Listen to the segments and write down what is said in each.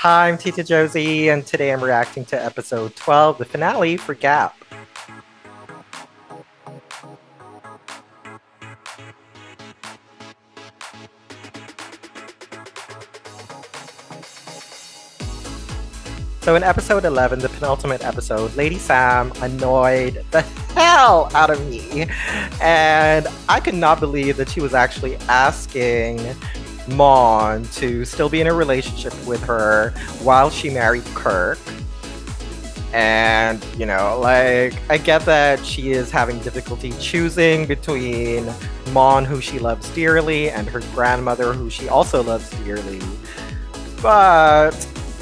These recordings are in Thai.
Hi, I'm Tita Josie, and today I'm reacting to episode 12, the finale for Gap. So in episode 11, the penultimate episode, Lady Sam annoyed the hell out of me. And I could not believe that she was actually asking Mon to still be in a relationship with her while she married Kirk. And, you know, like, I get that she is having difficulty choosing between Mon, who she loves dearly, and her grandmother, who she also loves dearly. But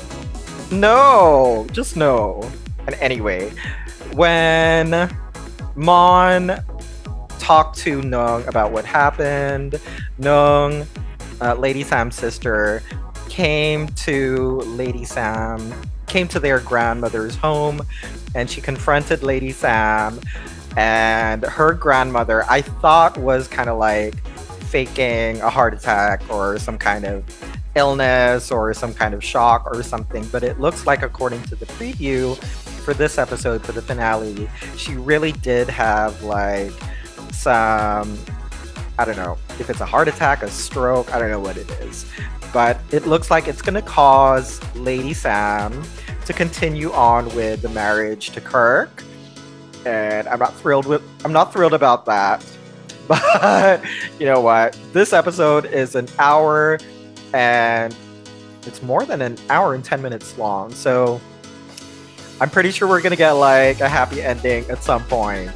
no, just no. And anyway, when Mon talked to Nung about what happened, Nung, Lady Sam's sister, came to their grandmother's home, and she confronted Lady Sam, and her grandmother, I thought, was kind of like faking a heart attack or some kind of illness or some kind of shock or something, but it looks like, according to the preview for this episode, for the finale, she really did have like some, I don't know if it's a heart attack, a stroke, I don't know what it is, but it looks like it's gonna cause Lady Sam to continue on with the marriage to Kirk, and I'm not thrilled about that. But you know what, this episode is an hour, and it's more than an hour and 10 minutes long, so I'm pretty sure we're gonna get like a happy ending at some point.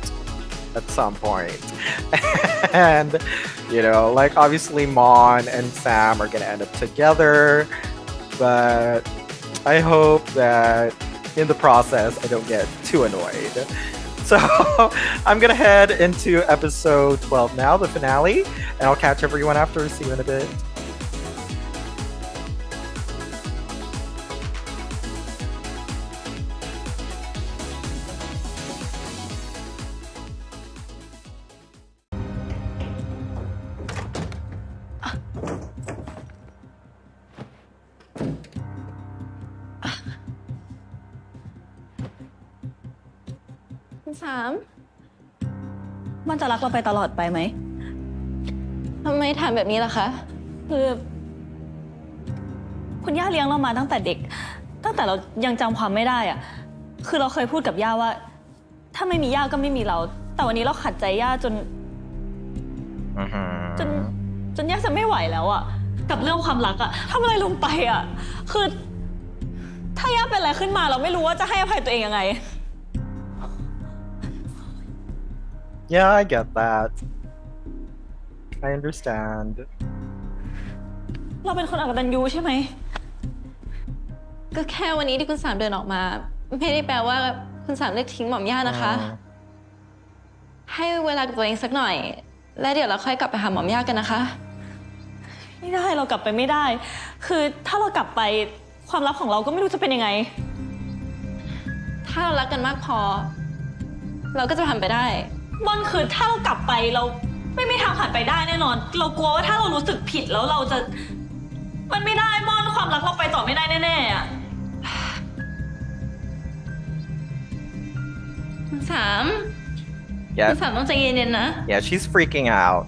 And you know, like, obviously Mon and Sam are gonna end up together, but I hope that in the process I don't get too annoyed. So I'm gonna head into episode 12 now, the finale, and I'll catch everyone after. See you in a bit. คุณสามมันจะรักเราไปตลอดไปไหมทำไมถามแบบนี้ล่ะคะคือคุณย่าเลี้ยงเรามาตั้งแต่เด็กตั้งแต่เรายังจำความไม่ได้อะคือเราเคยพูดกับย่าว่าถ้าไม่มีย่าก็ไม่มีเราแต่วันนี้เราขัดใจย่าจนย่าจะไม่ไหวแล้วอะกับเรื่องความรักอะทำอะไรลงไปอะคือถ้าย่าเป็นอะไรขึ้นมาเราไม่รู้ว่าจะให้อภัยตัวเองยังไง Yeah, I get that. I understand. เราเป็นคนอกตัญญูใช่ไหมก็แค่วันนี้ที่คุณสามเดินออกมาไม่ได้แปลว่าคุณสามเลิกทิ้งหม่อมย่านะคะให้เวลากับตัวเองสักหน่อยแล้วเดี๋ยวเราค่อยกลับไปหาหม่อมย่ากันนะคะไม่ได้เรากลับไปไม่ได้คือถ้าเรากลับไปความลับของเราก็ไม่รู้จะเป็นยังไงถ้าเรารักกันมากพอเราก็จะผ่านไปได้ม่อนคือถ้าเรากลับไปเราไม่มีทางผ่านไปได้แน่นอนเรากลัวว่าถ้าเรารู้สึกผิดแล้วเราจะมันไม่ได้ม่อนความรักเราไปต่อไม่ได้แน่ๆอ่ะคุณสามคุณสามต้องใจเย็นๆนะ Yeah, she's freaking out.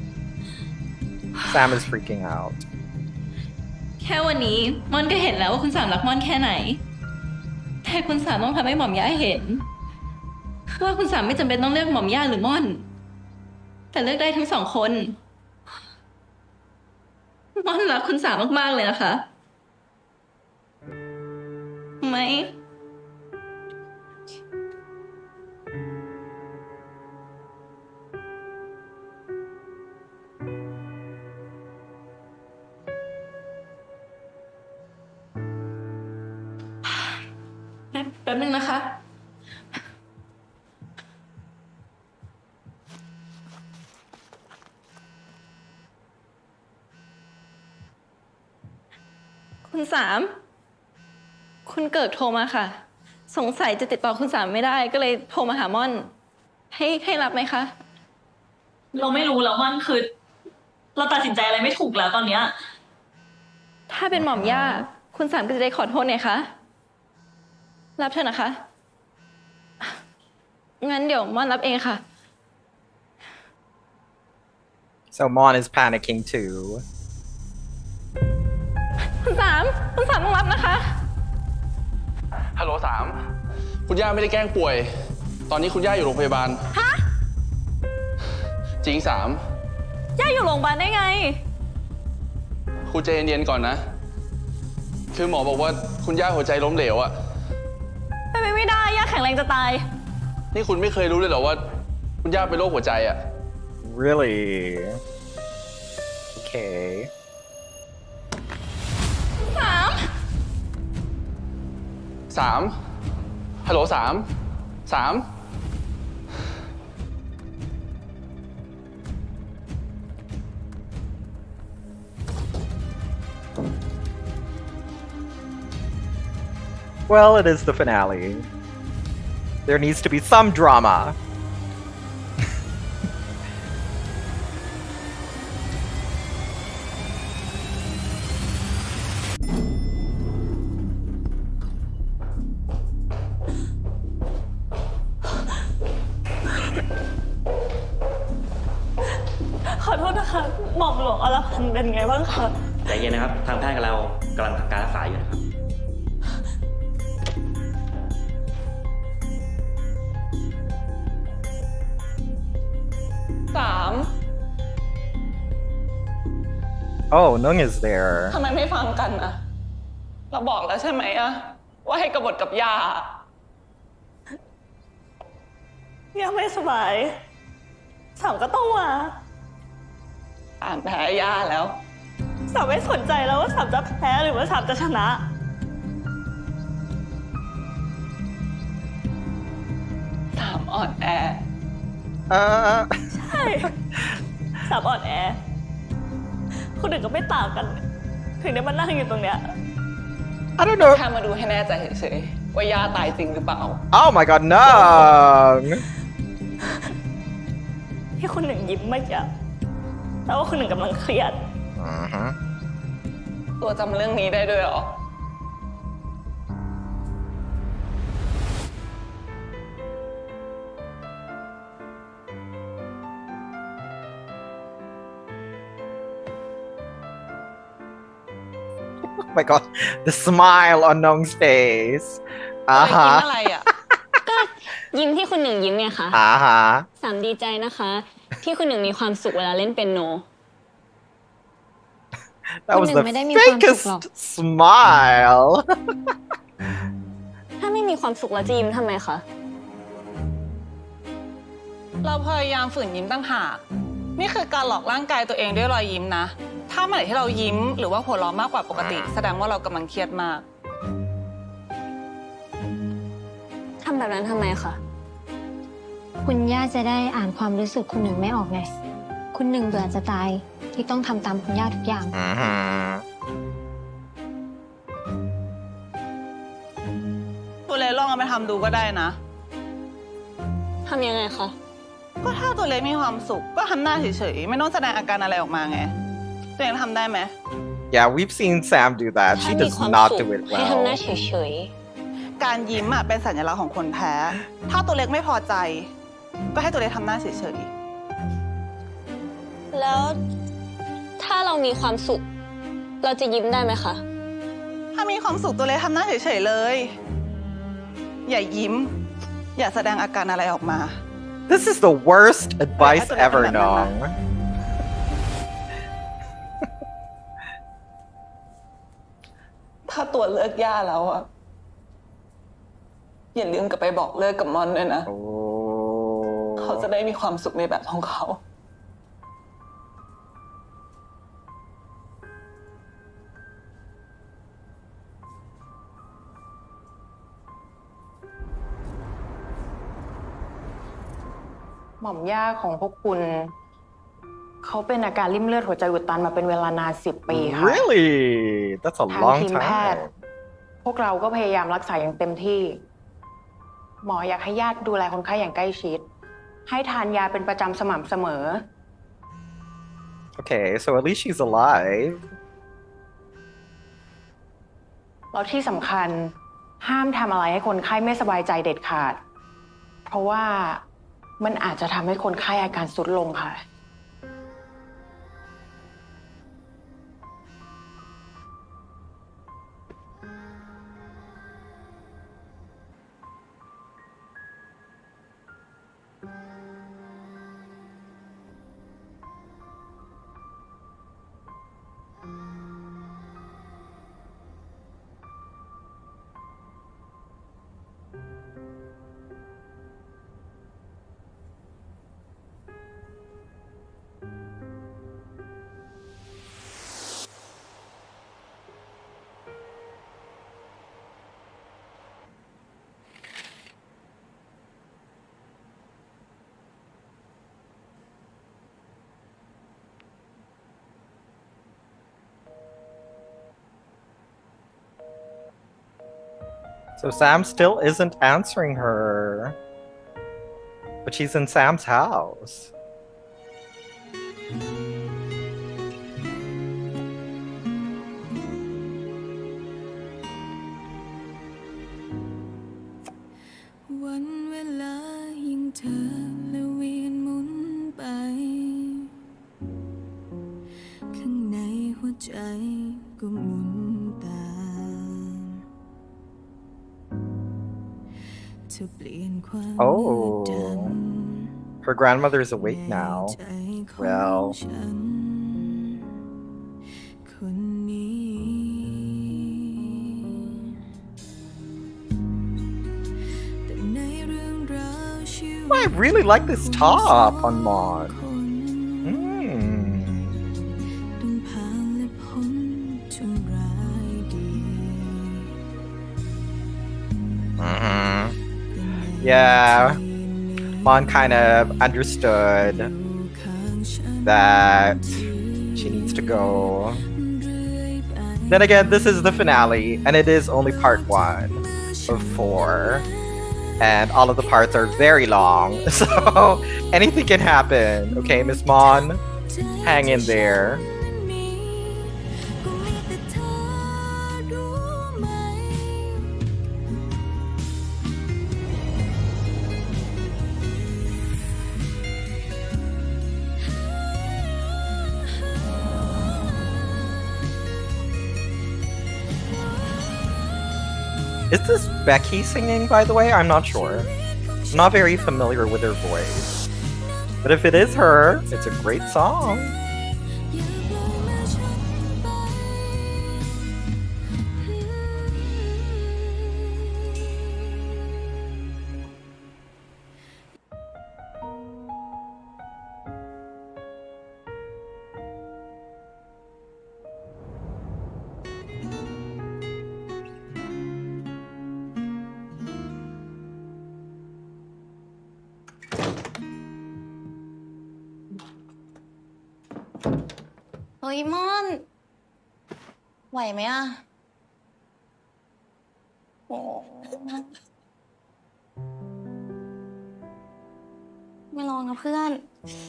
Sam is freaking out. แค่วันนี้ม่อนก็เห็นแล้วว่าคุณสามรักม่อนแค่ไหนแต่คุณสามต้องทำให้หม่อมย่าเห็นว่าคุณสามไม่จำเป็นต้องเลือกหม่อมย่าหรือม่อนแต่เลือกได้ทั้งสองคนม่อนรักคุณสามมากๆเลยนะคะไหมแป๊บนึงนะคะคุณสามคุณเกิดโทรมาค่ะสงสัยจะติดต่อคุณสามไม่ได้ก็เลยโทรมาหาม่อนให้รับไหมคะเราไม่รู้แล้วม่อนคือ เราตัดสินใจอะไรไม่ถูกแล้วตอนเนี้ยถ้าเป็นหม่อมย่าคุณสามก็จะได้ขอโทษไงคะรับเถอะนะคะงั้นเดี๋ยวม่อนรับเองค่ะ So Mon is panicking too. คุณสามต้องรับนะคะฮัลโหลสามคุณย่าไม่ได้แกล้งป่วยตอนนี้คุณย่าอยู่โรงพยาบาลฮะจริงสามย่าอยู่โรงพยาบาลได้ไงคุณใจเย็นๆก่อนนะคือหมอบอกว่าคุณย่าหัวใจล้มเหลวอะเป็นไปไม่ได้ย่าแข็งแรงจะตายนี่คุณไม่เคยรู้เลยเหรอว่าคุณย่าเป็นโรคหัวใจอะ Really? Okay. สามฮัลโหลสาม Well, it is the finale. There needs to be some drama. ขอโทษนะคะหม่อมหลวงอรพันธ์เป็นไงบ้างคะใจเย็นนะครับทางแพทย์กับเรากำลังทำการรักษาอยู่นะครับสาม Oh, Nung is there. ทำไมไม่ฟังกันอะเราบอกแล้วใช่ไหมอะว่าให้กบฏกับย่าย่าไม่สบายสามก็ต้องมาอ่านแพ้ย่าแล้วสามไม่สนใจแล้วว่าสามจะแพ้หรือว่าสามจะชนะสามอ่อนแอใช่สามอ่อนแอคนอื่นก็ไม่ต่างกันถึงได้มานั่งอยู่ตรงเนี้ย I don't know. แค่มาดูให้แน่ใจเฉยๆว่าย่าตายจริงหรือเปล่า Oh my god, no! ที่คนหนึ่งยิ้มไม่จ้ะแต่ว่าคนหนึ่งกำลังเครียดตัวจำเรื่องนี้ได้ด้วยเหรอ Oh my god, the smile on Nung's face. ยิ้มอะไรอ่ะก็ยิ้มที่คุณหนึ่งยิ้มไงคะสามดีใจนะคะที่คุณหนึ่งมีความสุขเวลาเล่นเปียโน That was the fakest smile. ถ้าไม่มีความสุขแล้วจะยิ้มทำไมคะเราพยายามฝืนยิ้มตั้งหากนี่คือการหลอกร่างกายตัวเองด้วยรอยยิ้มนะถ้าเมื่อไหร่ที่เรายิ้มหรือว่าหัวเราะมากกว่าปกติแสดงว่าเรากำลังเครียดมากทำแบบนั้นทำไมคะคุณย่าจะได้อ่านความรู้สึกคุณหนึ่งไม่ออกไงคุณหนึ่งเบื่อจะตายที่ต้องทำตามคุณย่าทุกอย่างตัวเล็กลองเอาไปทำดูก็ได้นะทำยังไงคะก็ถ้าตัวเล็กมีความสุขก็ทำหน้าเฉยๆไม่ต้องแสดงอาการอะไรออกมาไงตัวเองทำได้ไหม Yeah, we've seen Sam do that. She does not do it ให้ทำหน้า well. เฉยๆการยิ้มเป็นสัญลักษณ์ของคนแพ้ถ้าตัวเล็กไม่พอใจก็ให้ตัวเล็กทำหน้าเฉยๆแล้วถ้าเรามีความสุขเราจะยิ้มได้ไหมคะถ้ามีความสุขตัวเล็กทำหน้าเฉยๆเลยอย่ายิ้มอย่าแสดงอาการอะไรออกมา This is the worst advice ever, Nong. ถ้าตัวเลิกย่าแล้วอ่ะอย่าลืมกลับไปบอกเลิกกับมอนด้วยนะเขาจะได้มีความสุขในแบบของเขาหม่อมย่าของพวกคุณเขาเป็นอาการริ่มเลือดหัวใจอุดตันมาเป็นเวลานาน10 ปีค่ะ Really? That's a ทาง long ทีมแพทย์ time. พวกเราก็พยายามรักษาอย่างเต็มที่หมออยากให้ญาติดูแลคนไข้อย่างใกล้ชิดให้ทานยาเป็นประจำสม่ำเสมอ Okay, so at least she's alive. แล้วที่สำคัญห้ามทำอะไรให้คนไข้ไม่สบายใจเด็ดขาดเพราะว่ามันอาจจะทำให้คนไข้อาการทรุดลงค่ะ So Sam still isn't answering her. But she's in Sam's house. Oh, her grandmother's awake now. Well, I really like this top on Mon. Yeah, Mon kind of understood that she needs to go. Then again, this is the finale, and it is only part 1 of 4. And all of the parts are very long, so anything can happen. Okay, Miss Mon, hang in there. Is this Becky singing, by the way? I'm not sure. I'm not very familiar with her voice. But if it is her, it's a great song. Mon ไหวไหมอ่ะโอ้ไม่ลองนะเพื่อน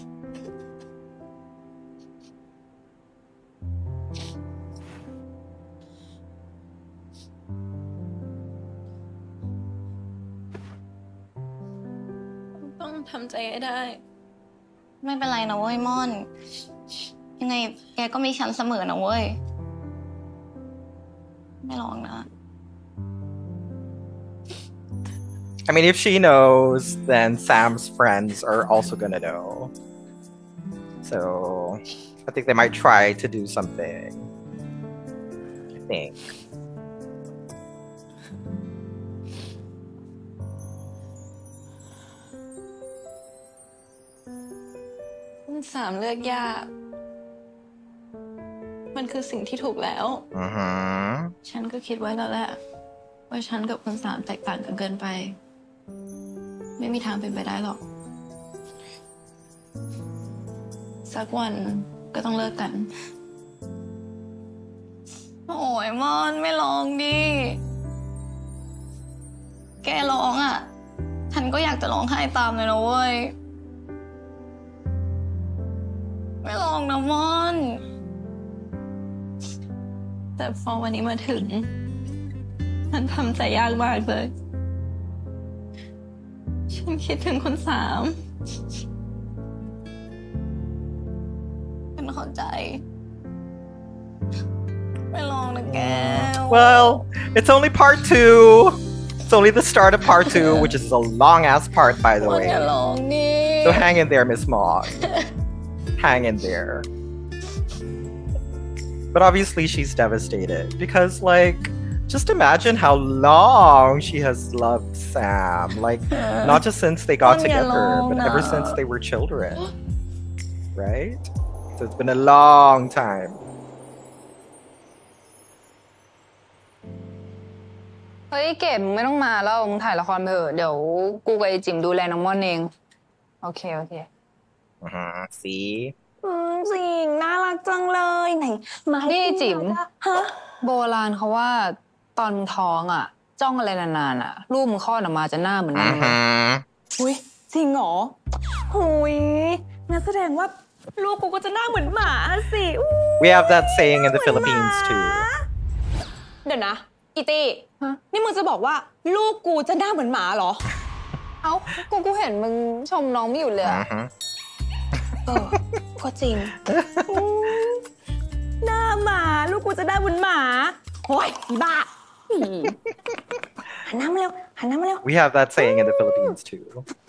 ต้องทำใจให้ได้ไม่เป็นไรนะเว้ยม่อนยังไงแกก็มีฉันเสมอนะเว้ยไม่ลองนะ I mean, if she knows, then Sam's friends are also gonna know. So, I think they might try to do something. I think. คุณสามเลือกยากมันคือสิ่งที่ถูกแล้วฉันก็คิดไว้แล้วแหละว่าฉันกับคุณสามแตกต่างกันเกินไปไม่มีทางเป็นไปได้หรอกสักวันก็ต้องเลิกกันโอ้ยมอนไม่ร้องดิแกร้องอ่ะฉันก็อยากจะร้องไห้ตามเลยนะเว้ยไม่ร้องนะมอนแต่พอวันนี้มาถึงฉันทำใจยากมากเลยฉันคิดถึงคุณสามฉันเข้าใจไม่ลองนะแก Well, it's only part 2. It's only the start of part 2, which is a long ass part, by the way. So hang in there, Miss Maud. Hang in there. But obviously she's devastated because, like, just imagine how long she has loved Sam. Like, not just since they got together, but ever since they were children. Right? So it's been a long time. เฮ้ยเก็บมึงไม่ต้องมาแล้วมึงถ่ายละครไปเถอะเดี๋ยวกูกับไอจิ๋มดูแลน้องม่อนเองโอเค See? จริงน่ารักจังเลยไหนมานี่จิ๋มฮะโบราณเขาว่าตอนมึงท้องอ่ะจ้องอะไรนานๆอ่ะลูกมึงคลอดออกมาจะหน้าเหมือนนั่นเลยอุ้ยจริงเหรอหุยงั้นแสดงว่าลูกกูก็จะหน้าเหมือนหมาสิ We have that saying in the Philippines too. เดี๋ยวนะอีตี้นี่มึงจะบอกว่าลูกกูจะหน้าเหมือนหมาเหรอเอ้ากูเห็นมึงชมน้องไม่อยู่เลยก็จริงหน้าหมาลูกกูจะหน้าเหมือนหมาโอ้ยบ้าหันหน้ามาเร็วหันหน้ามาเร็ว We have that saying in the Philippines too.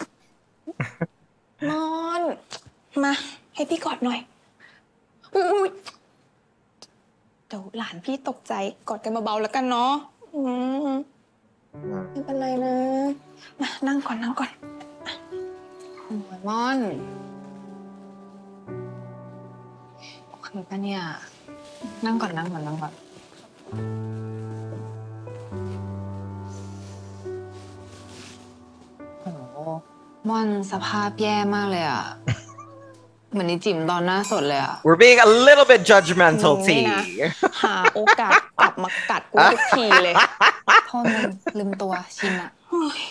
มอนมาให้พี่กอดหน่อยอุ้ยเดี๋ยวหลานพี่ตกใจกอดกันเบาๆแล้วกันเนาะไม่เป็นไรนะมานั่งก่อนโอ้ยม่อนโอเคปะเนี่ยนั่งก่อนโอ้ม่อนสภาพแย่มากเลยอ่ะเหมือนในจิ๋มตอนหน้าสดเลยอ่ะ We're being a little bit judgmental, T. หาโอกาสกลับมากัดกูทุกทีเลยพ่อมึงลืมตัวชินอ่ะ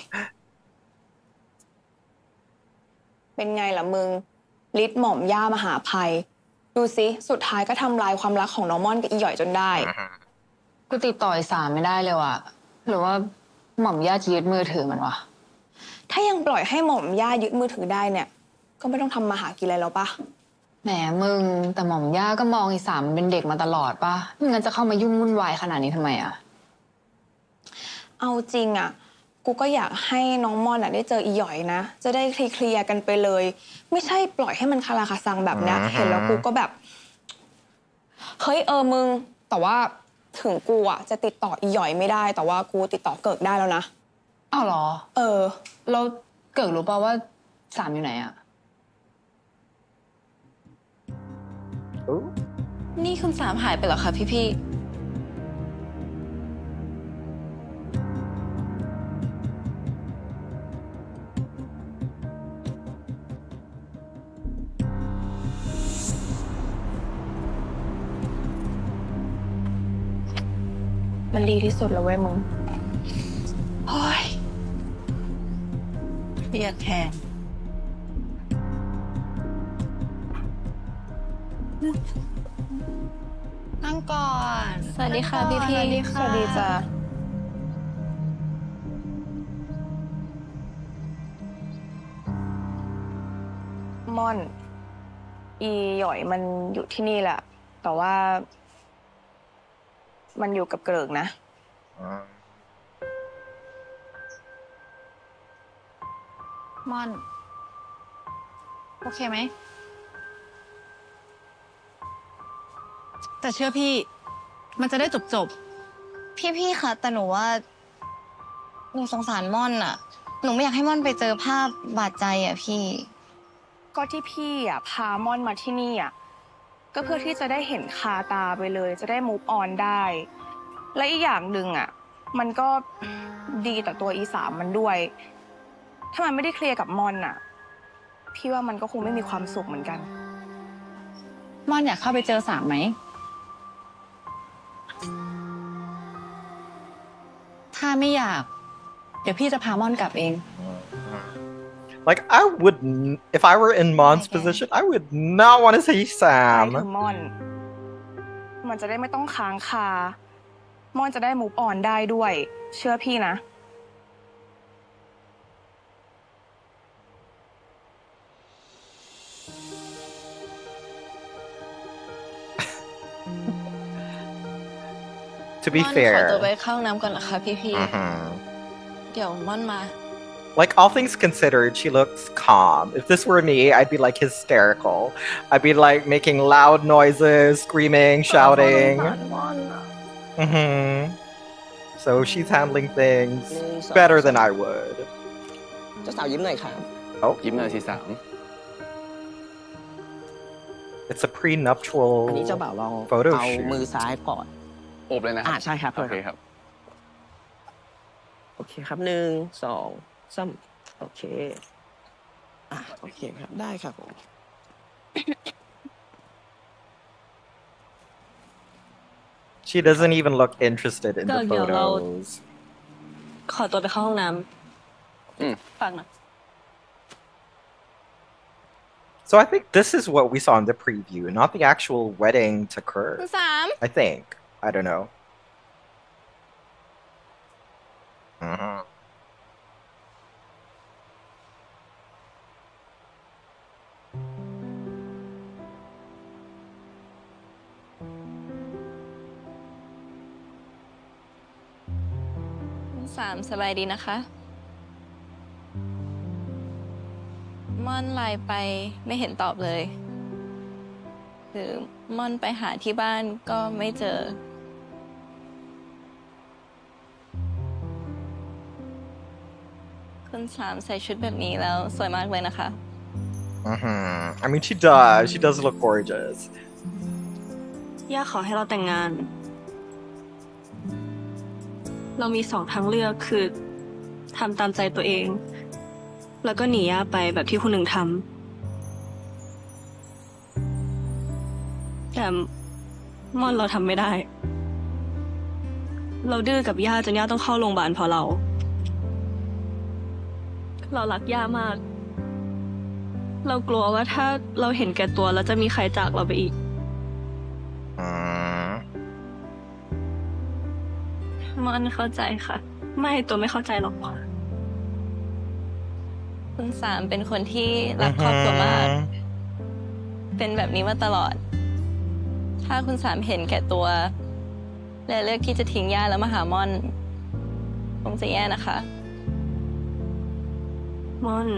เป็นไงล่ะมึงฤทธิ์หม่อมย่ามหาภัยดูสิสุดท้ายก็ทำลายความรักของน้องม่อนกับอีหย่อยจนได้กูติดต่ออีสามไม่ได้เลยว่ะหรือว่าหม่อมย่าจะยึดมือถือมันวะถ้ายังปล่อยให้หม่อมย่ายึดมือถือได้เนี่ยก็ไม่ต้องทำมาหากินอะไรแล้วปะแหมมึงแต่หม่อมย่าก็มองอีสามเป็นเด็กมาตลอดปะไม่งั้นจะเข้ามายุ่งวุ่นวายขนาดนี้ทำไมอ่ะเอาจริงอ่ะกูก็อยากให้น้องม่อนได้เจออีหย่อยนะจะได้เคลียร์กันไปเลยไม่ใช่ปล่อยให้มันคาราคาซังแบบนี้เห็นแล้วกูก็แบบเฮ้ยมึงแต่ว่าถึงกูอ่ะจะติดต่ออีหย่อยไม่ได้แต่ว่ากูติดต่อเกิกได้แล้วนะอ้าวเหรอแล้วเกิกรู้ป่ะว่าสามอยู่ไหนอ่ะนี่คุณสามหายไปเหรอคะพี่มันดีที่สุดแล้วเว้ยมึงโอ้ยเครียดแทนนั่งก่อนสวัสดีค่ะพี่สวัสดีจ้ะม่อนอีหย่อยมันอยู่ที่นี่แหละแต่ว่ามันอยู่กับเกริกนะม่อนโอเคไหมแต่เชื่อพี่มันจะได้จบพี่คะแต่หนูว่าหนูสงสารม่อนอะหนูไม่อยากให้ม่อนไปเจอภาพบาดใจอะพี่ก็ที่พี่อะพาม่อนมาที่นี่อะก็เพื่อที่จะได้เห็นคาตาไปเลยจะได้มูฟออนได้และอีกอย่างหนึ่งอะมันก็ดีต่อตัวอีสามมันด้วยถ้ามันไม่ได้เคลียร์กับม่อนอะพี่ว่ามันก็คงไม่มีความสุขเหมือนกันม่อนอยากเข้าไปเจอสามไหมถ้าไม่อยากเดี๋ยวพี่จะพาม่อนกลับเอง Like I would, if I were in Mon's position, I would not want to see Sam. ม่อนมันจะได้ไม่ต้องค้างคาม่อนจะได้ move on ได้ด้วยเชื่อพี่นะ To be fair ขอตัวไปเข้าน้ำก่อนนะคะพี่ๆเดี๋ยวม่อนมา Like all things considered, she looks calm. If this were me, I'd be like hysterical. I'd be like making loud noises, screaming, shouting. So she's handling things better than I would. เจ้าสาวยิ้มหน่อยครับ Oh, ยิ้มหน่อยสิสาม it's a prenuptial อันนี้เจ้าบ่าวลอง photo เอา shoot. มือซ้ายก่อนโอบเลยนะครับใช่ครับโอเคครับโอเคครับ1 2 3โอเคโอเคครับได้ครับผม She doesn't even look interested in the เดี๋ยวเรา photos. ขอตัวไปเข้าห้องน้ำฟังนะ So I think this is what we saw in the preview, not the actual wedding to Kurt. I think. I don't know. Uh-huh. สบายดีนะคะม่อนไลน์ไปไม่เห็นตอบเลยคือม่อนไปหาที่บ้านก็ไม่เจอคุณสามใส่ชุดแบบนี้แล้วสวยมากเลยนะคะ I mean, she does. She does look gorgeous. ย่าขอให้เราแต่งงาน เรามี2 ทางเลือกคือทำตามใจตัวเองแล้วก็หนีย่าไปแบบที่คุณหนึ่งทำแต่ม่อนเราทำไม่ได้ เราดื้อกับย่าจนย่าต้องเข้าโรงพยาบาลเพราะเรารักย่ามากเรากลัวว่าถ้าเราเห็นแก่ตัวแล้วจะมีใครจากเราไปอีกม่อนเข้าใจค่ะไม่ตัวไม่เข้าใจหรอกคุณสามเป็นคนที่รักครอบครัวมากเป็นแบบนี้มาตลอดถ้าคุณสามเห็นแก่ตัวและเลือกที่จะทิ้งย่าแล้วมาหาม่อนคงจะแย่นะคะม่อน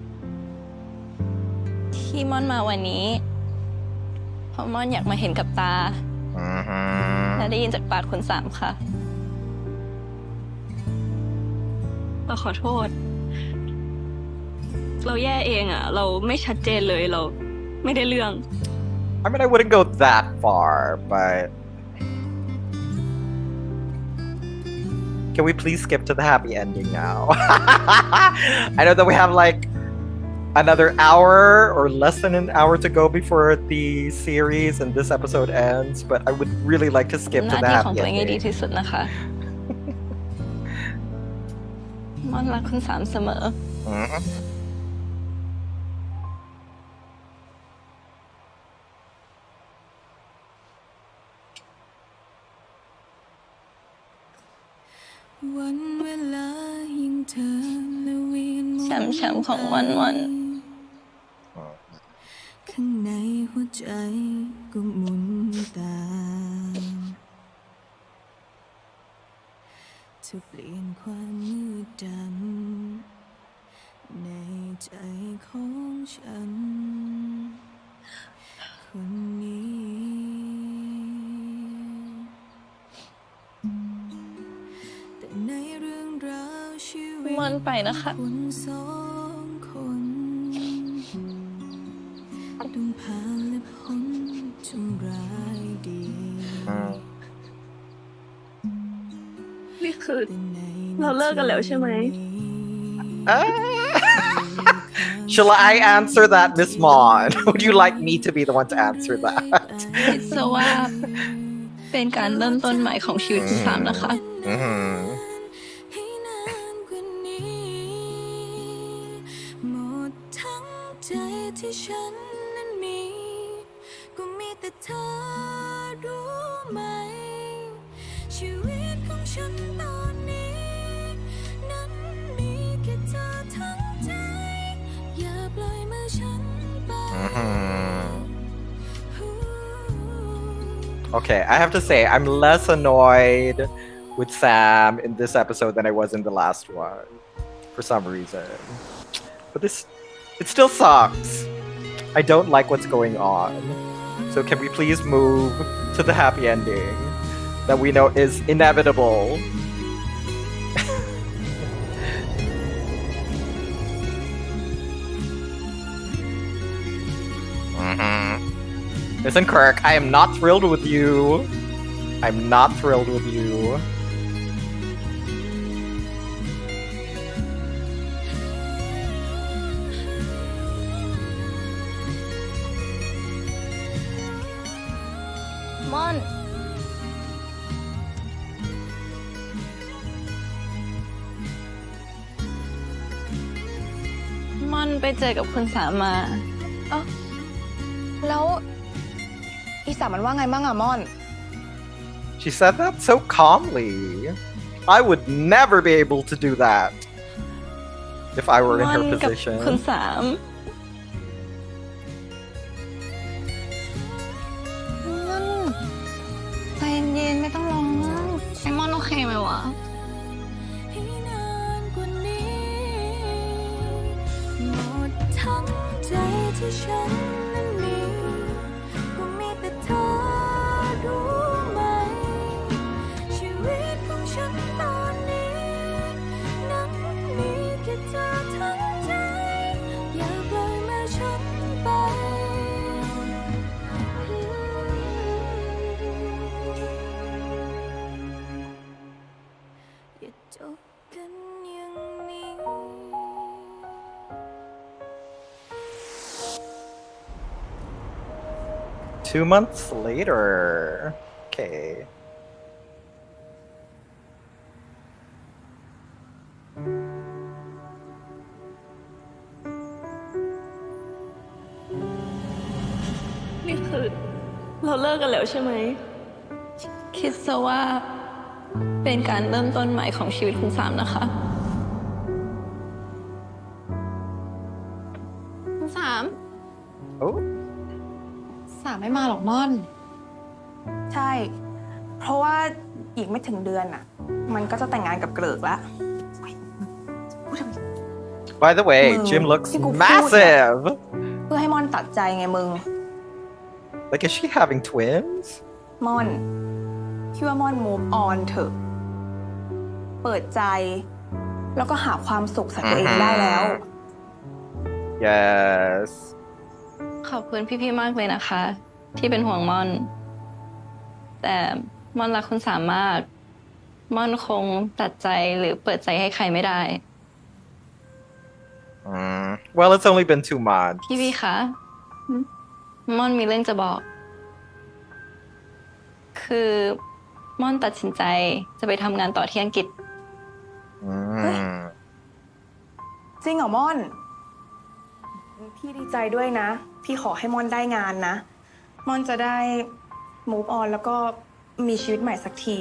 ที่ม่อนมาวันนี้เพราะม่อนอยากมาเห็นกับตาและได้ยินจากปากคุณสามค่ะเราขอโทษเราแย่เองเราไม่ชัดเจนเลยเราไม่ได้เรื่อง I mean, I wouldn't go that far, but can we please skip to the happy ending now? I know that we have like another hour or less than an hour to go before the series and this episode ends, but I would really like to skip to the happy ending. หน้าที่ของตัวเองให้ดีที่สุดนะคะม่อนรักคุณสามเสมอวันเวลายิ่งเธอละเวียนช้ำๆของวันข้างในหัวใจก็หมุนตามจะเปลี่ยนความมืดดำในใจของฉันคนนี้แต่ในเรื่องราวชีวิตม่อนไปนะคะคนสองคนต้องผ่านและพ้นทั้งร้ายดีนี่คือเราเลิกกันแล้วใช่ไหม Shall I answer that, Miss Mon? Would you like me to be the one to answer that? คิดซะว่าเป็นการเริ่มต้นใหม่ของชีวิตคุณสามนะคะหมดทั้งใจที่ฉันนั้นมีก็มีแต่เธอรู้ไหมชีวิตฉันตอนนี้นั้นมีแค่เธอทั้งใจอย่าปล่อยมือฉันไป Okay, I have to say I'm less annoyed with Sam in this episode than I was in the last one for some reason. But it still sucks. I don't like what's going on. So can we please move to the happy ending that we know is inevitable? Listen, Kirk, I am not thrilled with you. I'm not thrilled with you. ม่อนม่อนไปเจอกับคุณสามมาเอ้าแล้วอีสามมันว่าไงบ้างอะม่อน She said that so calmly. I would never be able to do that if I were in her ม่อนกับ position. คุณสามม่อนใจเย็นๆไม่ต้องร้องไอ้ม่อนโอเคไหมวะให้นานกว่านี้หมดทั้งใจที่ฉันนั้นมีก็มีแต่เธอรู้ไหมชีวิตของฉันตอนนี้นั้นมีแค่เธอทั้งใจอย่าปล่อยมือฉันไปอย่าจบกันอย่างนี้ 2 months later. Okay. นี่คือเราเลิกกันแล้วใช่ไหมคิดซะว่าเป็นการเริ่มต้นใหม่ของชีวิตคุณสามนะคะคุณสาม Oh. สามไม่มาหรอกม่อนใช่ เพราะว่าอีกไม่ถึงเดือนอ่ะ มันก็จะแต่งงานกับเกริกแล้ว By the way, Mừng. Jim looks Cái cục massive. เพื่อให้ม่อนตัดใจไงมึง Like, is she having twins? ม่อนพี่ว่าม่อน move on เถอะ เปิดใจ แล้วก็หาความสุขใส่ตัวเองได้แล้ว Yes. ขอบคุณพี่ๆมากเลยนะคะ ที่เป็นห่วงม่อน แต่ม่อนรักคุณสามมาก ม่อนคงตัดใจหรือเปิดใจให้ใครไม่ได้ Well, it's only been 2 months. พี่คะม่อนมีเรื่องจะบอก คือม่อนตัดสินใจจะไปทำงานต่อที่อังกฤษจริงเหรอม่อน พี่ดีใจด้วยนะ พี่ขอให้ม่อนได้งานนะ ม่อนจะได้ move on แล้วก็มีชีวิตใหม่สักที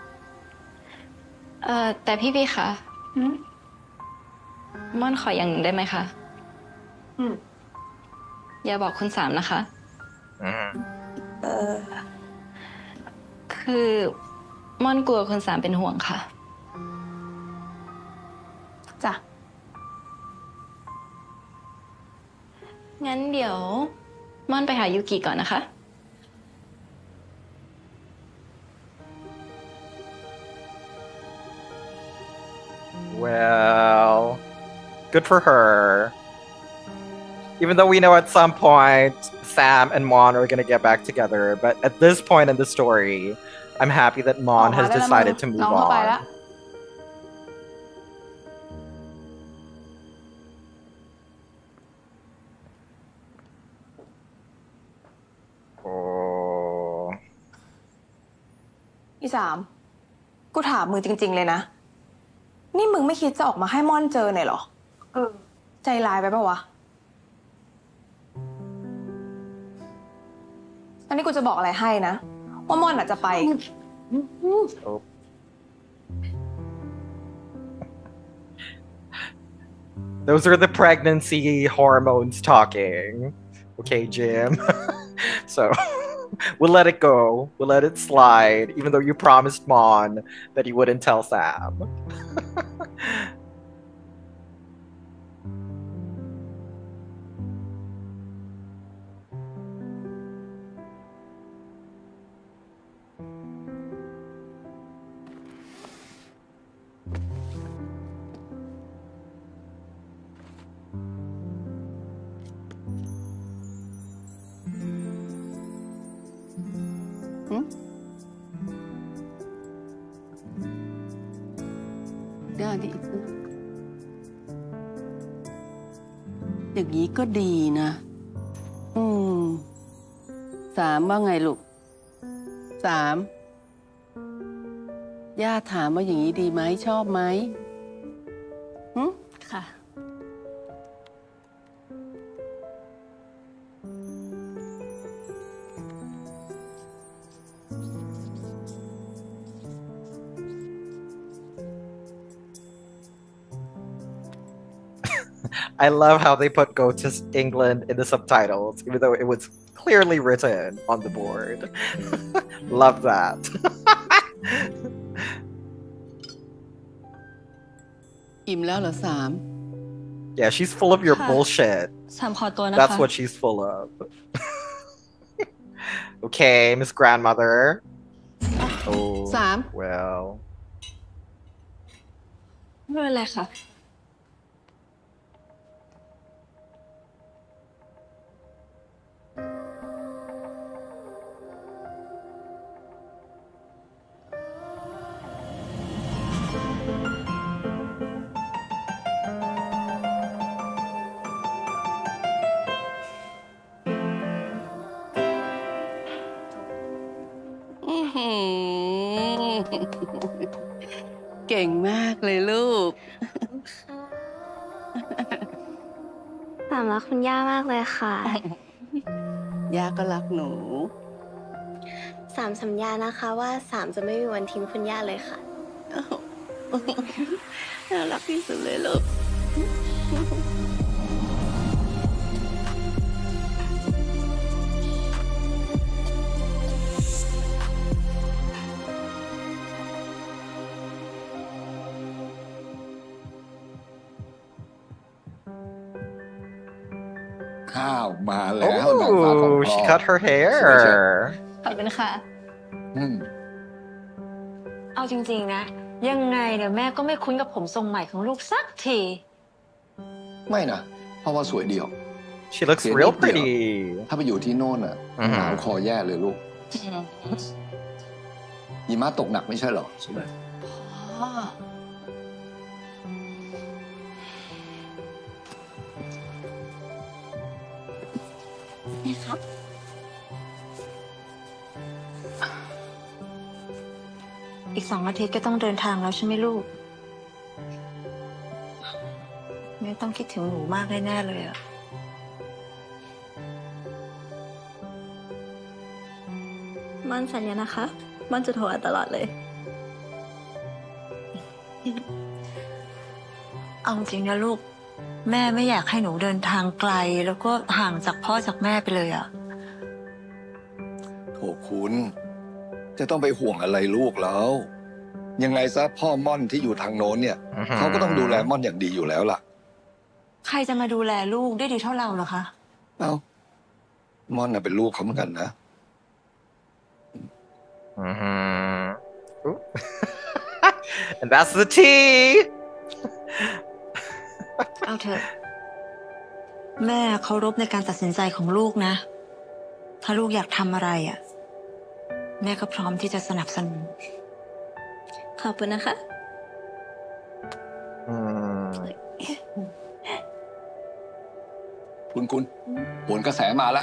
แต่พี่คะม่อนขออย่างหนึ่งได้ไหมคะ อย่าบอกคุณสามนะคะ คือม่อนกลัวคุณสามเป็นห่วงค่ะจ้ะงั้นเดี๋ยวม่อนไปหายูกิก่อนนะคะ Well, good for her. Even though we know at some point Sam and Mon are gonna get back together, but at this point in the story, I'm happy that Mon has decided to move on. Oh. อีสาม กูถามมึงจริงๆเลยนะ นี่มึงไม่คิดจะออกมาให้ม่อนเจอหน่อยเหรอ ใจร้ายไปปะวะ อันนี้กูจะบอกอะไรให้นะ ว่าม่อนอาจจะไป Those are the pregnancy hormones talking. Okay, Jim. So we'll let it go. We'll let it slide, even though you promised Mon that you wouldn't tell Sam. อย่างนี้ก็ดีนะ สามว่าไงลูก สามย่าถามว่าอย่างนี้ดีไหมชอบไหมค่ะ I love how they put "Go to England" in the subtitles, even though it was clearly written on the board. Love that. Yeah, she's full of your bullshit. That's what she's full of. Okay, Miss Grandmother. Oh, well. ไม่เป็นไรค่ะเก่งมากเลยลูกสามรักคุณย่ามากเลยค่ะย่าก็รักหนูสามสัญญานะคะว่าสามจะไม่มีวันทิ้งคุณย่าเลยค่ะน่ารักที่สุดเลยลูกข้าวมาแล้วน้องฟ้าของพ่อ she cut her hair. ขอบคุณค่ะเอาจริงๆนะยังไงเดี๋ยวแม่ก็ไม่คุ้นกับผมทรงใหม่ของลูกสักทีไม่นะเพราะว่าสวยเดียว She looks real pretty. ถ้าไปอยู่ที่โน่นน่ะหนาวคอแย่เลยลูกหิมะตกหนักไม่ใช่หรอใช่ไหมนี่ครับอีก2 อาทิตย์ก็ต้องเดินทางแล้วใช่ไหมลูกแม่ต้องคิดถึงหนูมากแน่ๆเลยอะมันสัญญานะคะ มันจะโทรตลอดเลยเอาจริงนะลูกแม่ไม่อยากให้หนูเดินทางไกลแล้วก็ห่างจากพ่อจากแม่ไปเลยอะโถคุณจะต้องไปห่วงอะไรลูกแล้วยังไงซะพ่อม่อนที่อยู่ทางโน้นเนี่ยเขาก็ต้องดูแลม่อนอย่างดีอยู่แล้วล่ะใครจะมาดูแลลูกได้ดีเท่าเราเหรอคะเอ้าม่อนน่ะเป็นลูกเขาเหมือนกันนะ And that's the tea. เอาเถอะแม่เคารพในการตัดสินใจของลูกนะถ้าลูกอยากทำอะไรอ่ะแม่ก็พร้อมที่จะสนับสนุนขอบคุณนะคะคุณโหนกระแสมาแล้ว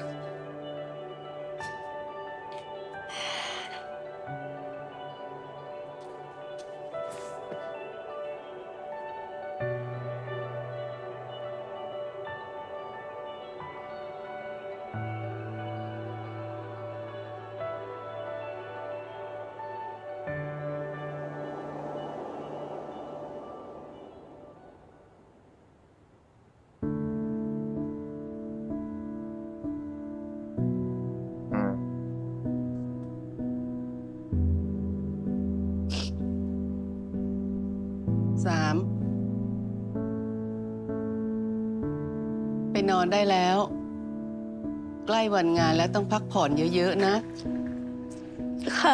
ไปนอนได้แล้ว ใกล้วันงานแล้วต้องพักผ่อนเยอะๆนะค่ะ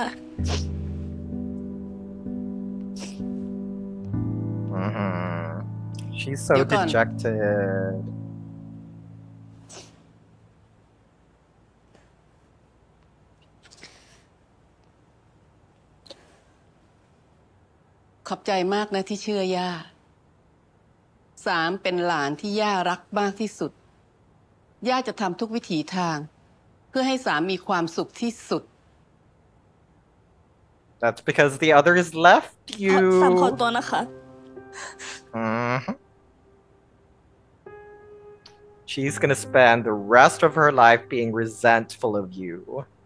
She's so dejected. ขอบใจมากนะที่เชื่อย่า3เป็นหลานที่ย่ารักมากที่สุดย่าจะทำทุกวิถีทางเพื่อให้3มีความสุขที่สุด That's because the others left you. สามขอตัวนะคะ She's gonna spend the rest of her life being resentful of you.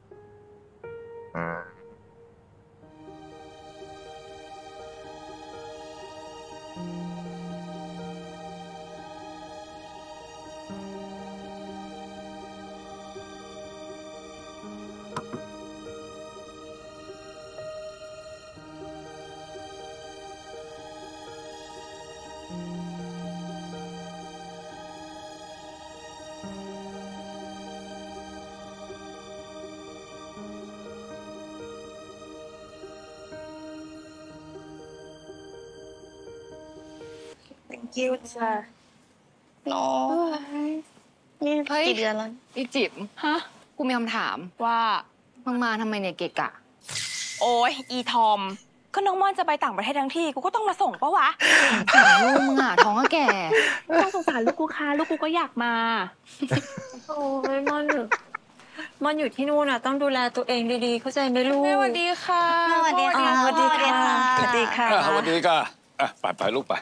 Thank you จ้ะน้องนี่กี่เดือนแล้วอีจิ๋มฮะกูมีคำถามว่ามึงมาทำไมเนี่ยเกะกะโอ้ยอีทอมก็น้องม่อนจะไปต่างประเทศทั้งทีกูก็ต้องมาส่งปะวะลูกมึงอ่ะท้องก็แก่ต้องสงสารลูกกูค่ะลูกกูก็อยากมาโอ้ยม่อนอยู่ที่นู่นอ่ะต้องดูแลตัวเองดีๆเข้าใจไหมลูกสวัสดีค่ะสวัสดีค่ะสวัสดีค่ะสวัสดีค่ะสวัสดีค่ะไปลูกไป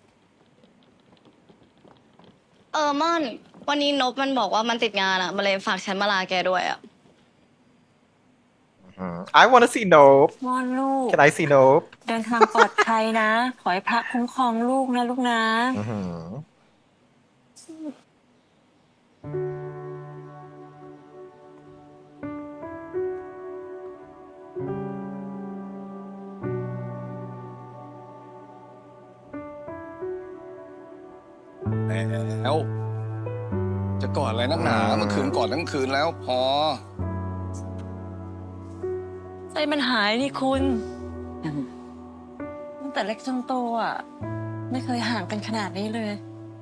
ม่อนวันนี้นบมันบอกว่ามันติดงานอ่ะมันเลยฝากฉันมาลาแกด้วยอ่ะ I want to see Nope ม่อนลูก Can I see Nope เดินทางปลอดภัยนะขอให้พระคุ้มครองลูกนะลูกนะแล้วจะกอดอะไรนักหนาเมื่อคืนกอดทั้งคืนแล้วพอใจมันหายนี่คุณตั้งแต่เล็กจนโตอ่ะไม่เคยห่างกันขนาดนี้เลย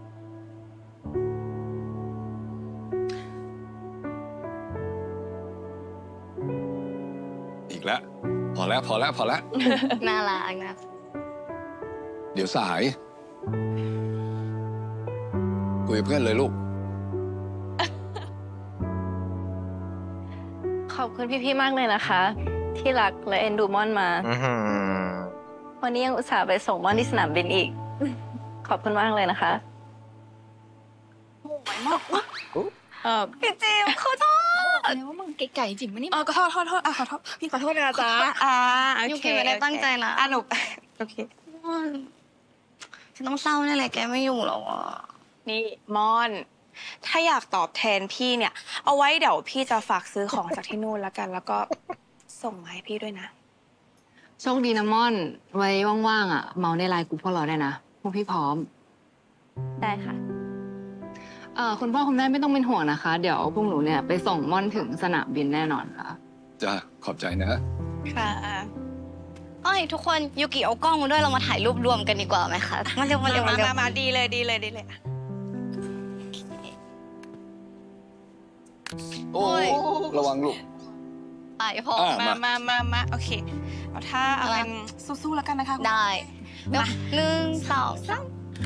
อีกแล้วพอแล้วน่ารักนะเดี๋ยวสายคุยกับเพื่อนเลยลูกขอบคุณพี่ๆมากเลยนะคะที่รักและเอ็นดูม่อนมาวันนี้ยังอุตส่าห์ไปส่งม่อนที่สนามบินอีกขอบคุณมากเลยนะคะพี่จิ๋มขอโทษอะไรว่ามึงไก่จิ๋มมานี่ขอโทษขอโทษพี่ขอโทษนะจ๊ะยูกิไม่ได้ตั้งใจนะหนุกโอเคฉันต้องเศร้าแน่เลยแกไม่อยู่หรอนี่มอนถ้าอยากตอบแทนพี่เนี่ยเอาไว้เดี๋ยวพี่จะฝากซื้อของจากที่นู่นแล้วกันแล้วก็ส่งมาให้พี่ด้วยนะโชคดีนะม่อนไว้ว่างๆอ่ะเมาในไลน์กลุ่มพวกเราได้นะพวกพี่พร้อมได้ค่ะคุณพ่อคุณแม่ไม่ต้องเป็นห่วงนะคะเดี๋ยวพวกหนูเนี่ยไปส่งม่อนถึงสนามบินแน่นอนค่ะจ้าขอบใจนะค่ะทุกคนยูกิเอากล้องมาด้วยเรามาถ่ายรูปรวมกันดีกว่าไหมคะมาเร็วมาดีเลยโอ้ยระวังลูกไปพอมาโอเคเอาถ้าเอาเป็นสู้ๆแล้วกันนะคะได้1 2 3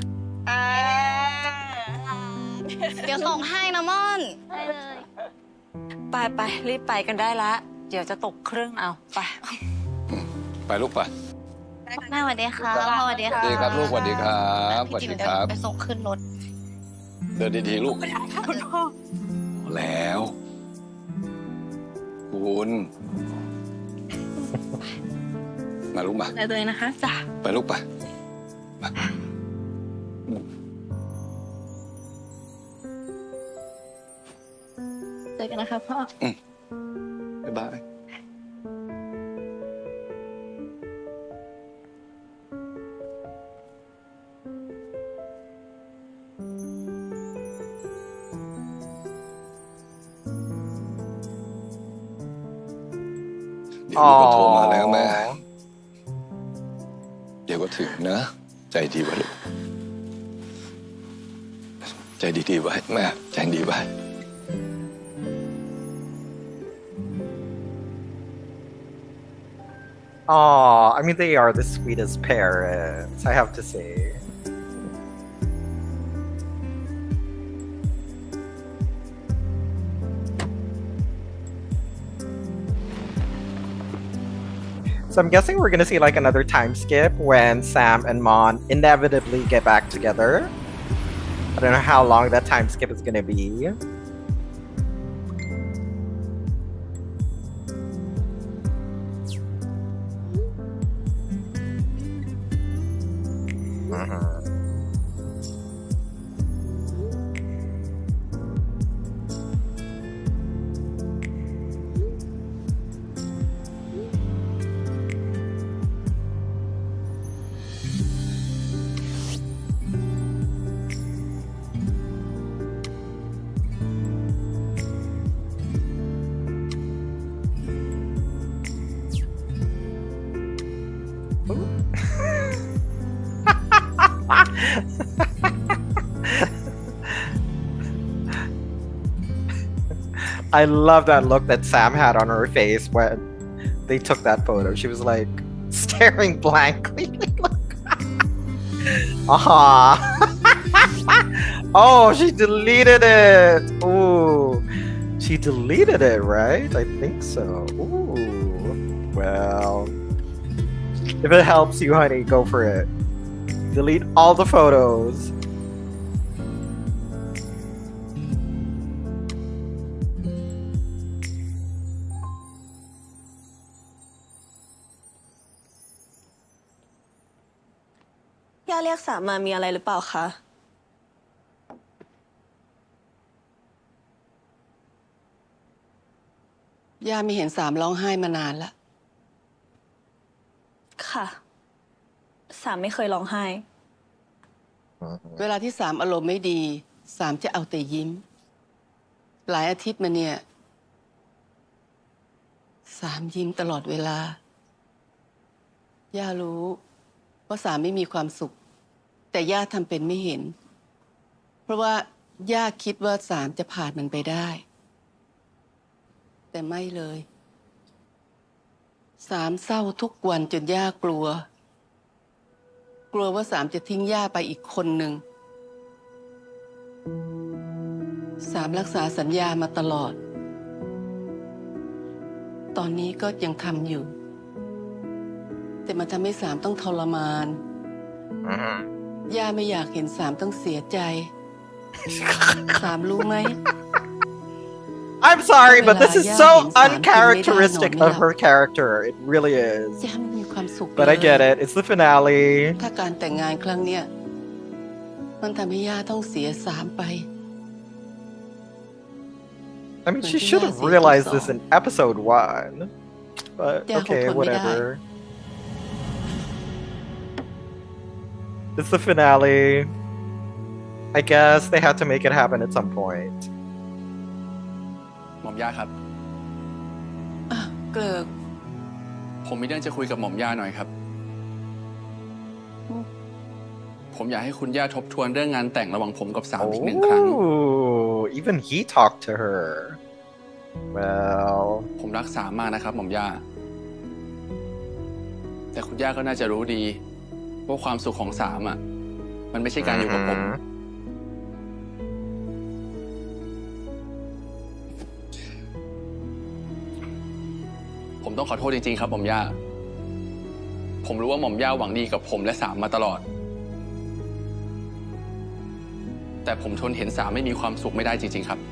เดี๋ยวส่งให้นะม่อนได้เลยไปรีบไปกันได้ละเดี๋ยวจะตกเครื่องเอาไปลูกไปแม่สวัสดีค่ะสวัสดีค่ะลูกสวัสดีครับสวัสดีครับไปส่งขึ้นรถเดินดีๆลูกแล้วคุณมาลูกมาเลยนะคะจ้ะไปลูกไปเจอกันนะคะพ่อบ๊ายบายดี๋ยวลูกก็โทรมาแล้วแม่เดี๋ยวก็ถึงนะใจดีไว้ลูกใจดีๆไว้แม่ใจดีไว้ Oh, I mean, they are the sweetest parents, I have to say. So I'm guessing we're gonna see like another time skip when Sam and Mon inevitably get back together. I don't know how long that time skip is gonna be. I love that look that Sam had on her face when they took that photo. She was like staring blankly. Oh, she deleted it. Ooh, she deleted it, right? I think so. Ooh, well, if it helps you, honey, go for it. Delete all the photos. ย่าเรียกสามมามีอะไรหรือเปล่าคะย่าไม่เห็นสามร้องไห้มานานละค่ะสามไม่เคยร้องไห้เวลาที่สามอารมณ์ไม่ดีสามจะเอาแต่ยิ้มหลายอาทิตย์มาเนี่ยสามยิ้มตลอดเวลาย่ารู้ว่าสามไม่มีความสุขแต่ย่าทำเป็นไม่เห็นเพราะว่าย่าคิดว่าสามจะผ่านมันไปได้แต่ไม่เลยสามเศร้าทุกวันจนย่ากลัวว่าสามจะทิ้งย่าไปอีกคนหนึ่งสามรักษาสัญญามาตลอดตอนนี้ก็ยังทำอยู่แต่มันทำให้สามต้องทรมานย่าไม่อยากเห็นสามต้องเสียใจสามรู้ไหม I'm sorry, but this is so uncharacteristic of her character. It really is. But I get it. It's the finale. ถ้าการแต่งงานครั้งเนี้ยมันทำให้ย่าต้องเสียสามไป I mean, she should have realized this in episode 1. But okay, whatever. It's the finale. I guess they had to make it happen at some point. หม่อมย่าครับเกลิกผมมีเรื่องจะคุยกับหม่อมย่าหน่อยครับผมอยากให้คุณย่าทบทวนเรื่องงานแต่งระหว่างผมกับสามอีก1 ครั้ง Even he talked to her. Well, ผมรักสามมากนะครับหม่อมย่าแต่คุณย่าก็น่าจะรู้ดีว่าความสุขของสามอ่ะมันไม่ใช่การอยู่กับผมต้องขอโทษจริงๆครับหม่อมย่าผมรู้ว่าหม่อมย่าหวังดีกับผมและสามมาตลอดแต่ผมทนเห็นสามไม่มีความสุขไม่ได้จริงๆครับ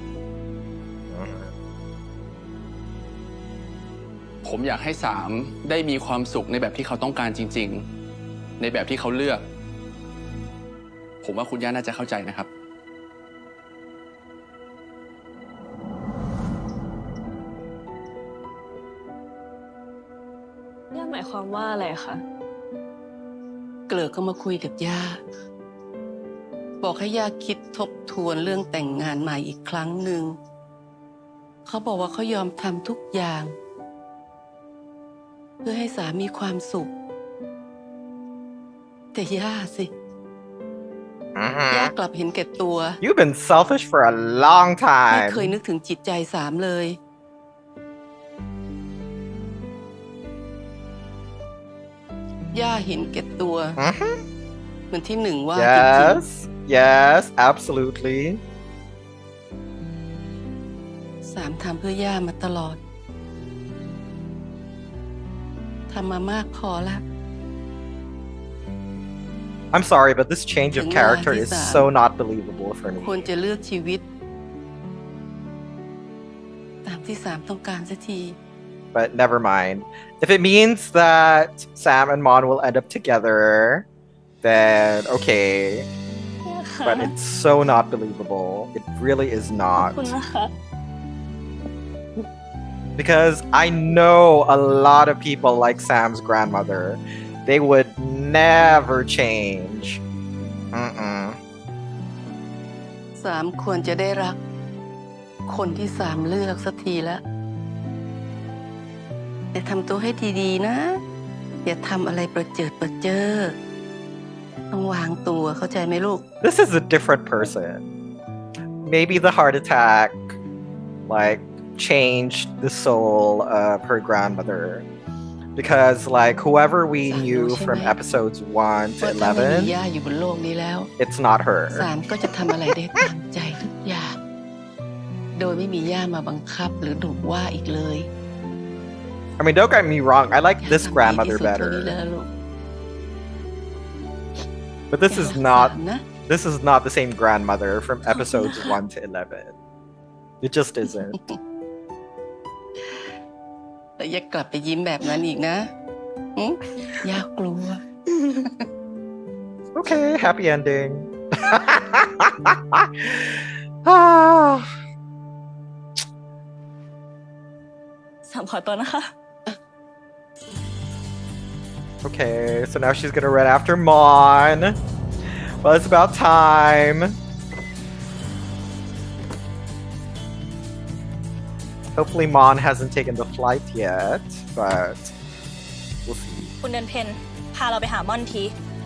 ผมอยากให้สามได้มีความสุขในแบบที่เขาต้องการจริงๆในแบบที่เขาเลือกผมว่าคุณย่าน่าจะเข้าใจนะครับย่าหมายความว่าอะไรคะเกลิกก็มาคุยกับย่าบอกให้ย่าคิดทบทวนเรื่องแต่งงานใหม่อีกครั้งหนึ่งเขาบอกว่าเขายอมทำทุกอย่างพื่อให้สามีความสุขแต่ย่าสิย่ากลับเห็นแก่ตัว You've been selfish for a long ไม่ time เคยนึกถึงจิตใจสามเลยย่าเห็นแก่ตัวเหมือนที่หนึ่งว่าจริง Yes Yes absolutely ๆสามทำเพื่อย่ามาตลอดทำมามากพอแล้ว I'm sorry but this change of character is so not believable for me ควรจะเลือกชีวิตตามที่สามต้องการสักที But never mind. If it means that Sam and Mon will end up together, then okay. But it's so not believable. It really is not. Because I know a lot of people like Sam's grandmother. They would never change. สามควรจะได้รักคนที่สามเลือกสักทีแล้วแต่ทำตัวให้ดีๆนะอย่าทำอะไรประเจิดประเจ้อต้องวางตัวเข้าใจไหมลูก This is a different person. Maybe the heart attack like changed the soul of her grandmother. Because like whoever we knew from episodes 1 to 11, ย่าอยู่บนโลกนี้แล้ว it's not her. สามก็จะทำอะไรได้ตามใจทุกอย่างโดยไม่มีย่ามาบังคับหรือดุว่าอีกเลย I mean, don't get me wrong. I like this grandmother better. But this is not the same grandmother from episodes 1 to 11. It just isn't. แต่อย่ากลับไปยิ้มแบบนั้นอีกนะย่ากลัว Okay, happy ending. สามขอตัวนะคะ Okay, so now she's gonna run after Mon. Well, it's about time. Hopefully Mon hasn't taken the flight yet, but we'll see. คุณเดินเพนพาเราไปหาม่อนที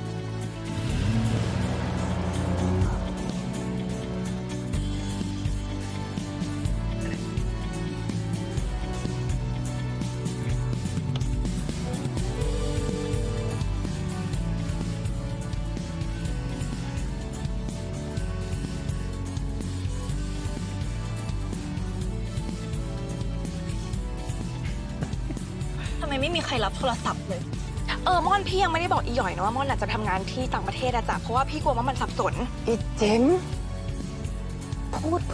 ทำไมไม่มีใครรับโทรศัพท์เลยม่อนพี่ยังไม่ได้บอกอีหย่อยนะว่าม่อนอาจจะไปทำงานที่ต่างประเทศอะจ้ะเพราะว่าพี่กลัวว่ามันสับสนอีเจมพูด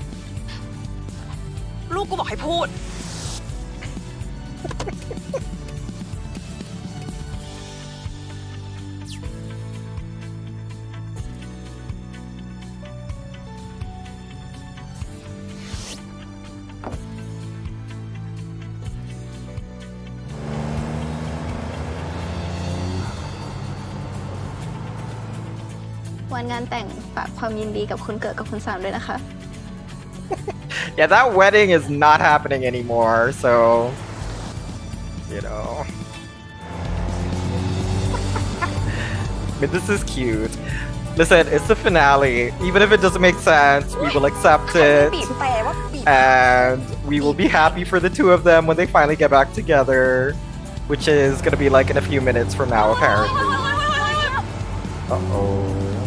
ลูกกูบอกให้พูดวันงานแต่งฝากความยินดีกับคุณเกิดกับคุณสามด้วยนะคะ Yeah, that wedding is not happening anymore, so you know. I mean, this is cute. Listen, it's the finale. Even if it doesn't make sense, we will accept it. And we will be happy for the two of them when they finally get back together, which is going to be like in a few minutes from now, apparently. Uh-oh.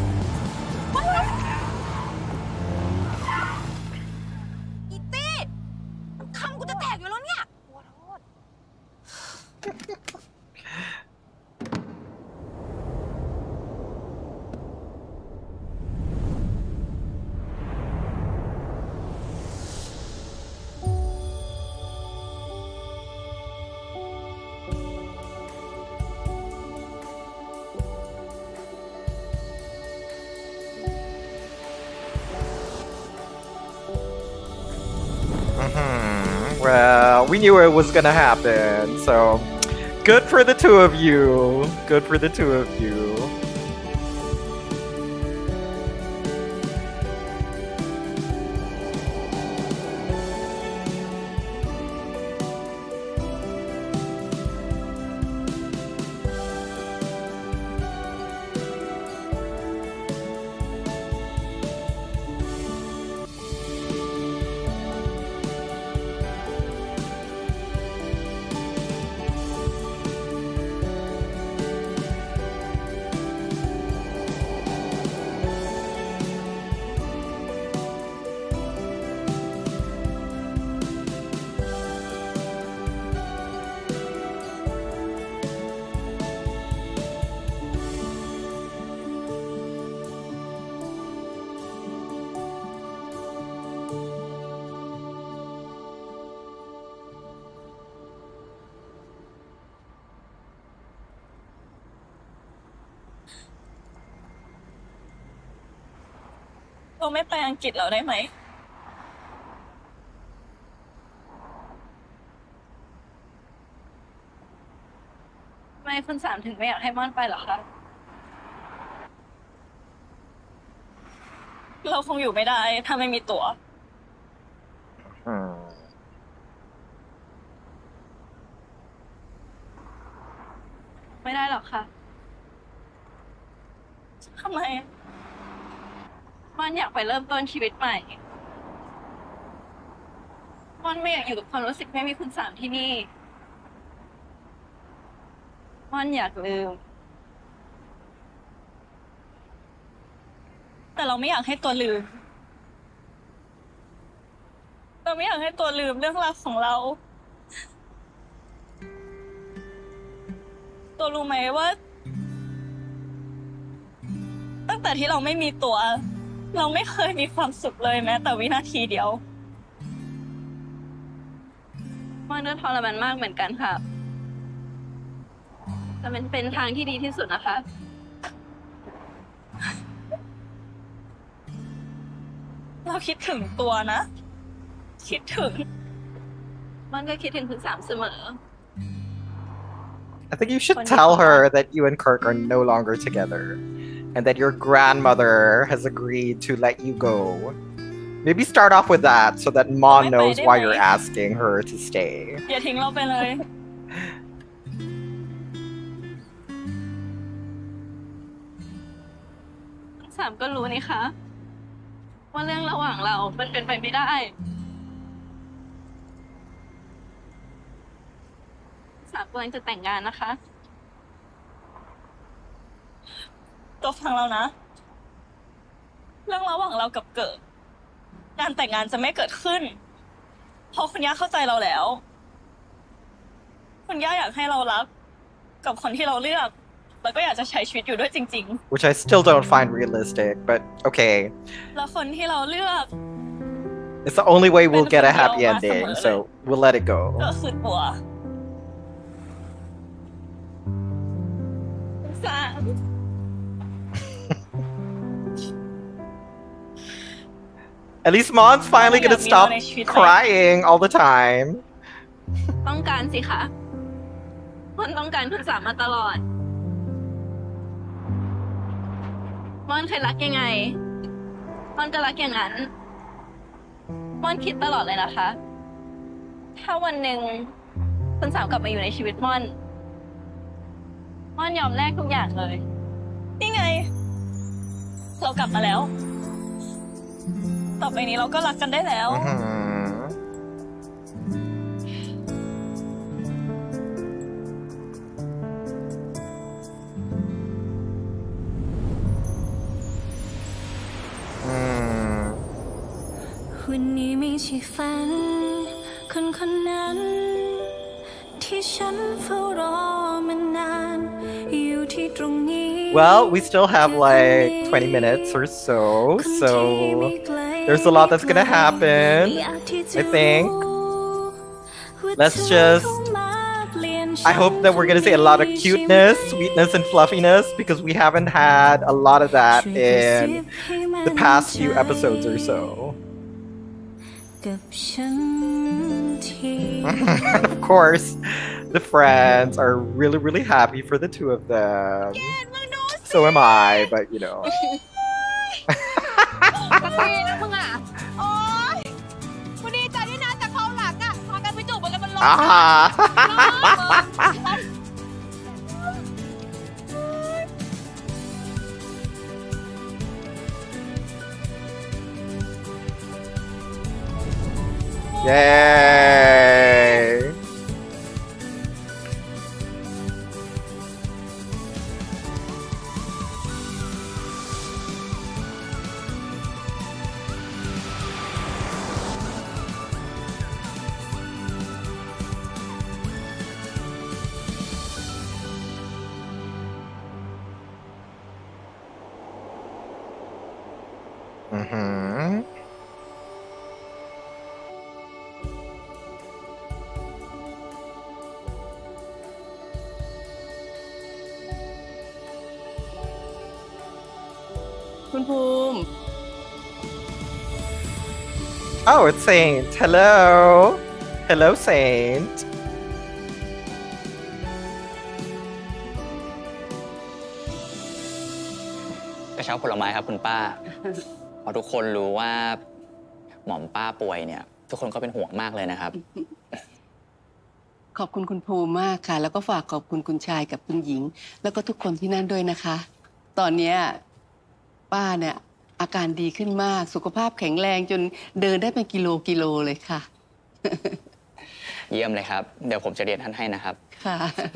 Well, we knew it was gonna happen, so good for the two of you. Good for the two of you. เราไม่ไปอังกฤษแล้วได้ไหมทำไมคุณสามถึงไม่อยากให้ม่อนไปหรอคะเราคงอยู่ไม่ได้ถ้าไม่มีตั๋วไม่ได้หรอกค่ะทำไมม่อนอยากไปเริ่มต้นชีวิตใหม่ม่อนไม่อยากอยู่กับความรู้สึกไม่มีคุณสามที่นี่ม่อนอยากลืมแต่เราไม่อยากให้ตัวลืมเราไม่อยากให้ตัวลืมเรื่องราวของเราตัวรู้ไหมว่าตั้งแต่ที่เราไม่มีตัวเราไม่เคยมีความสุขเลยแม้แต่วินาทีเดียวมันก็ทรมานมากเหมือนกันค่ะแต่มันเป็นทางที่ดีที่สุดนะคะเราคิดถึงตัวนะคิดถึงมันก็คิดถึงคุณสามเสมอ I think you should tell her that you and Kirk are no longer together and that your grandmother has agreed to let you go. Maybe start off with that so that Mom knows why you're asking her to stay. อย่าทิ้งเราไปเลยสามก็รู้นี่คะว่าเรื่องระหว่างเรามันเป็นไปไม่ได้สามกำลังจะแต่งงานนะคะตัวฟังเรานะเรื่องระหว่างเรากับเกิดการแต่งงานจะไม่เกิดขึ้นเพราะคุณย่าเข้าใจเราแล้วคุณย่าอยากให้เรารักกับคนที่เราเลือกแล้วก็อยากจะใช้ชีวิตอยู่ด้วยจริงๆ Which I still don't find realistic, but okay. แล้วคนที่เราเลือก It's the only way we'll get a happy ending, so we'll let it go. ก็คือตัวสาม At least Mom's finally gonna stop crying all the time. ต้องการสิคะม่อนต้องการคุณสามมาตลอดม่อนเคยรักยังไงม่อนก็รักอย่างนั้นม่อนคิดตลอดเลยนะคะถ้าวันหนึ่งคุณสามกลับมาอยู่ในชีวิตม่อนยอมแลกทุกอย่างเลยนี่ไงเรากลับมาแล้วต่อไปนี้เราก็รักกันได้แล้ววันนี้ไม่ใช่ฝันคนคนนั้นที่ฉันเฝ้ารอมานานอยู่ที่ตรงนี้ Well, we still have like 20 minutes or so there's a lot that's gonna happen, I think. Let's just... I hope that we're gonna see a lot of cuteness, sweetness, and fluffiness because we haven't had a lot of that in the past few episodes or so. And of course, the friends are really, really happy for the two of them. So am I, but you know. Yay! Mm-hmm. คุณภูมิ Oh, it's Saint. Hello. Hello, Saint. กระเช้าผลไม้ครับคุณป้า พอทุกคนรู้ว่าหม่อมป้าป่วยเนี่ย ทุกคนก็เป็นห่วงมากเลยนะครับขอบคุณคุณภูมิมากค่ะ แล้วก็ฝากขอบคุณคุณชายกับคุณหญิง แล้วก็ทุกคนที่นั่นด้วยนะคะ ตอนนี้ป้าเนี่ยอาการดีขึ้นมากสุขภาพแข็งแรงจนเดินได้เป็นกิโลเลยค่ะเยี่ยมเลยครับ เดี๋ยวผมจะเรียนท่านให้นะครับค่ะ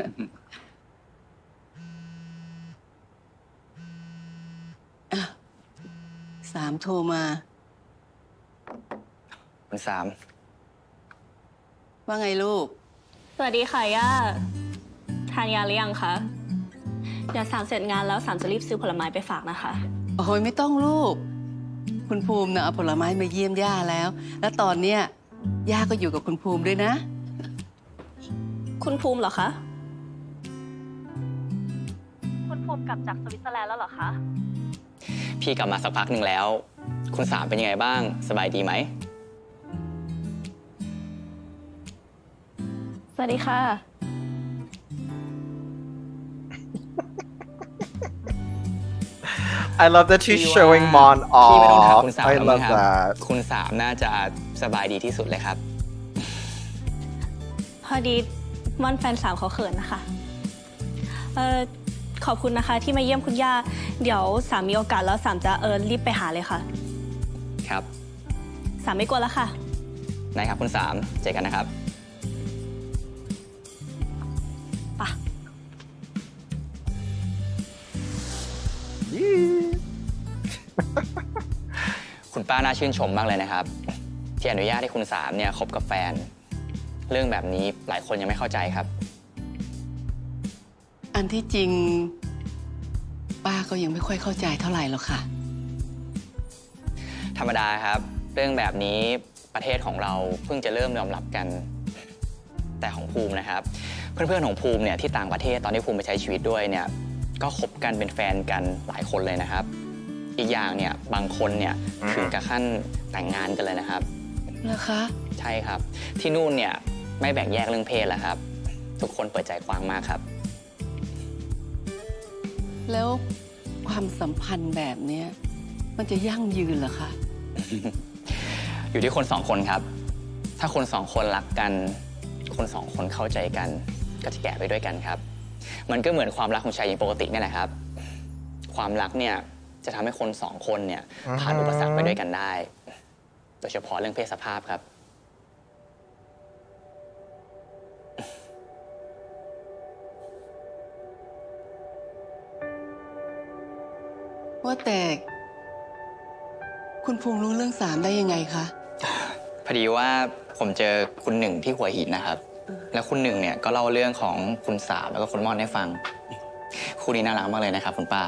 สามโทรมาคุณสามว่าไงลูกสวัสดีค่ะย่าทานยาหรือยังคะเดี๋ยวสามเสร็จงานแล้วสามจะรีบซื้อผลไม้ไปฝากนะคะโอ้ยไม่ต้องลูกคุณภูมินะเอาผลไม้มาเยี่ยมย่าแล้วแล้วตอนเนี้ยย่าก็อยู่กับคุณภูมิด้วยนะคุณภูมิเหรอคะคุณภูมิกลับจากสวิตเซอร์แลนด์แล้วเหรอคะพี่กลับมาสักพักหนึ่งแล้ว คุณสามเป็นยังไงบ้างสบายดีไหมสวัสดีค่ะ I love that she's showing Mon พี่ไม่ต้องถาม off. คุณสาม I แล้ว love ครับ that. คุณสามน่าจะสบายดีที่สุดเลยครับพอดีม่อนแฟนสาวเขาเขินนะคะขอบคุณนะคะที่มาเยี่ยมคุณย่าเดี๋ยวสามมีโอกาสแล้วสามจะรีบไปหาเลยค่ะครับสามไม่กลัวแล้วค่ะได้ครับคุณสามเจอกันนะครับไปคุณป้าน่าชื่นชมมากเลยนะครับที่อนุญาตให้คุณสามเนี่ยคบกับแฟนเรื่องแบบนี้หลายคนยังไม่เข้าใจครับอันที่จริงป้าก็ยังไม่ค่อยเข้าใจเท่าไหร่หรอกค่ะธรรมดาครับเรื่องแบบนี้ประเทศของเราเพิ่งจะเริ่มยอมรับกันแต่ของภูมินะครับเพื่อนๆของภูมิเนี่ยที่ต่างประเทศตอนที่ภูมิไปใช้ชีวิตด้วยเนี่ยก็คบกันเป็นแฟนกันหลายคนเลยนะครับอีกอย่างเนี่ยบางคนเนี่ยถึงกับขั้นแต่งงานกันเลยนะครับเหรอคะใช่ครับที่นู่นเนี่ยไม่แบ่งแยกเรื่องเพศแล้วครับทุกคนเปิดใจกว้างมากครับแล้วความสัมพันธ์แบบนี้มันจะยั่งยืนเหรอคะอยู่ที่คนสองคนครับถ้าคนสองคนรักกันคนสองคนเข้าใจกันก็จะแก่ไปด้วยกันครับมันก็เหมือนความรักของชายหญิงปกตินี่แหละครับความรักเนี่ยจะทำให้คนสองคนเนี่ยผ่านอุปสรรคไปด้วยกันได้โดยเฉพาะเรื่องเพศสภาพครับว่าแต่คุณภูมิรู้เรื่องสามได้ยังไงคะพอดีว่าผมเจอคุณหนึ่งที่หัวหินนะครับแล้วคุณหนึ่งเนี่ยก็เล่าเรื่องของคุณสามแล้วก็คุณม่อนให้ฟังคู่นี้น่ารักมากเลยนะครับคุณป้า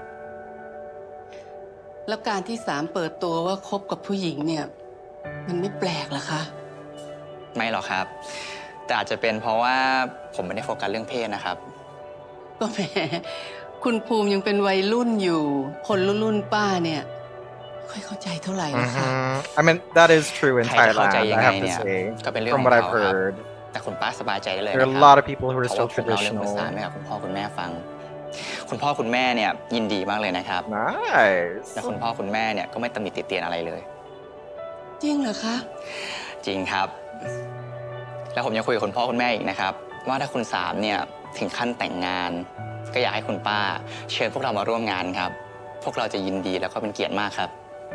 แล้วการที่สามเปิดตัวว่าคบกับผู้หญิงเนี่ยมันไม่แปลกหรอคะไม่หรอกครับแต่อาจจะเป็นเพราะว่าผมไม่ได้โฟกัสเรื่องเพศนะครับก็แหมคุณภูมิยังเป็นวัยรุ่นอยู่คนรุ่นป้าเนี่ยค่อยเข้าใจเท่าไหร่นะคะ I mean that is true in Thailand. I have to say from what I've heard. แต่คุณป้าสบายใจได้เลยนะค There รับ are a lot of people who are still เล่าเรื่องภาษา traditional. ให้กับคุณพ่อคุณแม่ฟังคุณพ่อคุณแม่เนี่ยยินดีมากเลยนะครับ Nice. และคุณพ่อคุณแม่เนี่ยก็ไม่ตำหนิติเตียนอะไรเลยจริงเหรอคะจริงครับแล้วผมยังคุยกับคุณพ่อคุณแม่อีกนะครับว่าถ้าคุณสามเนี่ยถึงขั้นแต่งงานก็อยากให้คุณป้าเชิญพวกเรามาร่วมงานครับพวกเราจะยินดีแล้วก็เป็นเกียรติมากครับ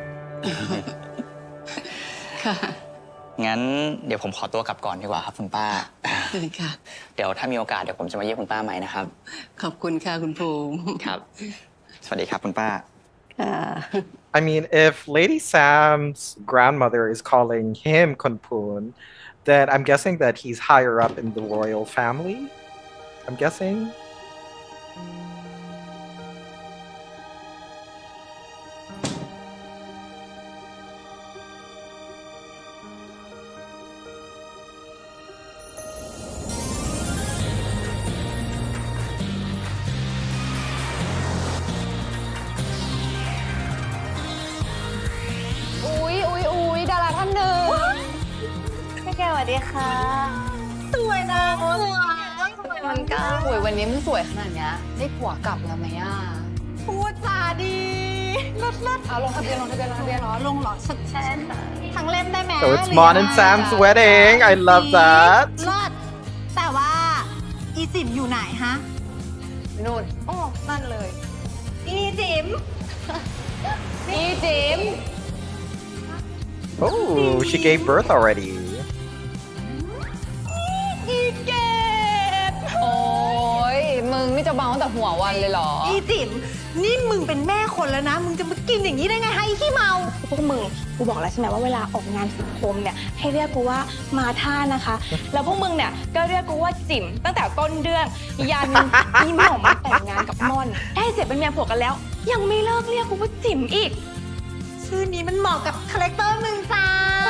ค่ะงั้นเดี๋ยวผมขอตัวกลับก่อนดีกว่าครับคุณป้าค่ะเดี๋ยวถ้ามีโอกาสเดี๋ยวผมจะมาเยี่ยมคุณป้าใหม่นะครับขอบคุณค่ะคุณภูมิครับสวัสดีครับคุณป้าค่ะ I mean, if Lady Sam's grandmother is calling him Kunpun, then I'm guessing that he's higher up in the royal family. I'm guessing. Ui, ดาราท่านหนึ่งแกสวัสดีค่ะสวยนะสวยมันก็สวยวันนี้มึงสวยขนาดเนี้ยได้ผัวกลับแล้วไหมอ่ะพูดจาดีเลิศเอาลงทะเบียนลงหรอสุดแช่ทั้งเล่มได้ไหม So it's Mon and Sam's wedding. I love that. เลิศแต่ว่าอีจิ๋มอยู่ไหนฮะนู่นอ๋อนั่นเลยอีจิ๋ม Oh, she gave birth already. อีเกดโอ้ยมึงนี่จะเมาตั้งแต่หัววันเลยเหรออีจิ๋มนี่มึงเป็นแม่คนแล้วนะมึงจะมากินอย่างนี้ได้ไงฮะอีขี้เมาพวกมึงกูบอกแล้วใช่ไหมว่าเวลาออกงานสังคมเนี่ยให้เรียกกูว่ามาท่านะคะแล้วพวกมึงเนี่ยก็เรียกกูว่าจิ๋มตั้งแต่ต้นเดือนยันอีหม่อมมาแต่งงานกับม่อนได้เสร็จเป็นเมียผัวกันแล้วยังไม่เลิกเรียกกูว่าจิ๋มอีกชื่อนี้มันเหมาะกับคาแรคเตอร์มึงจ้า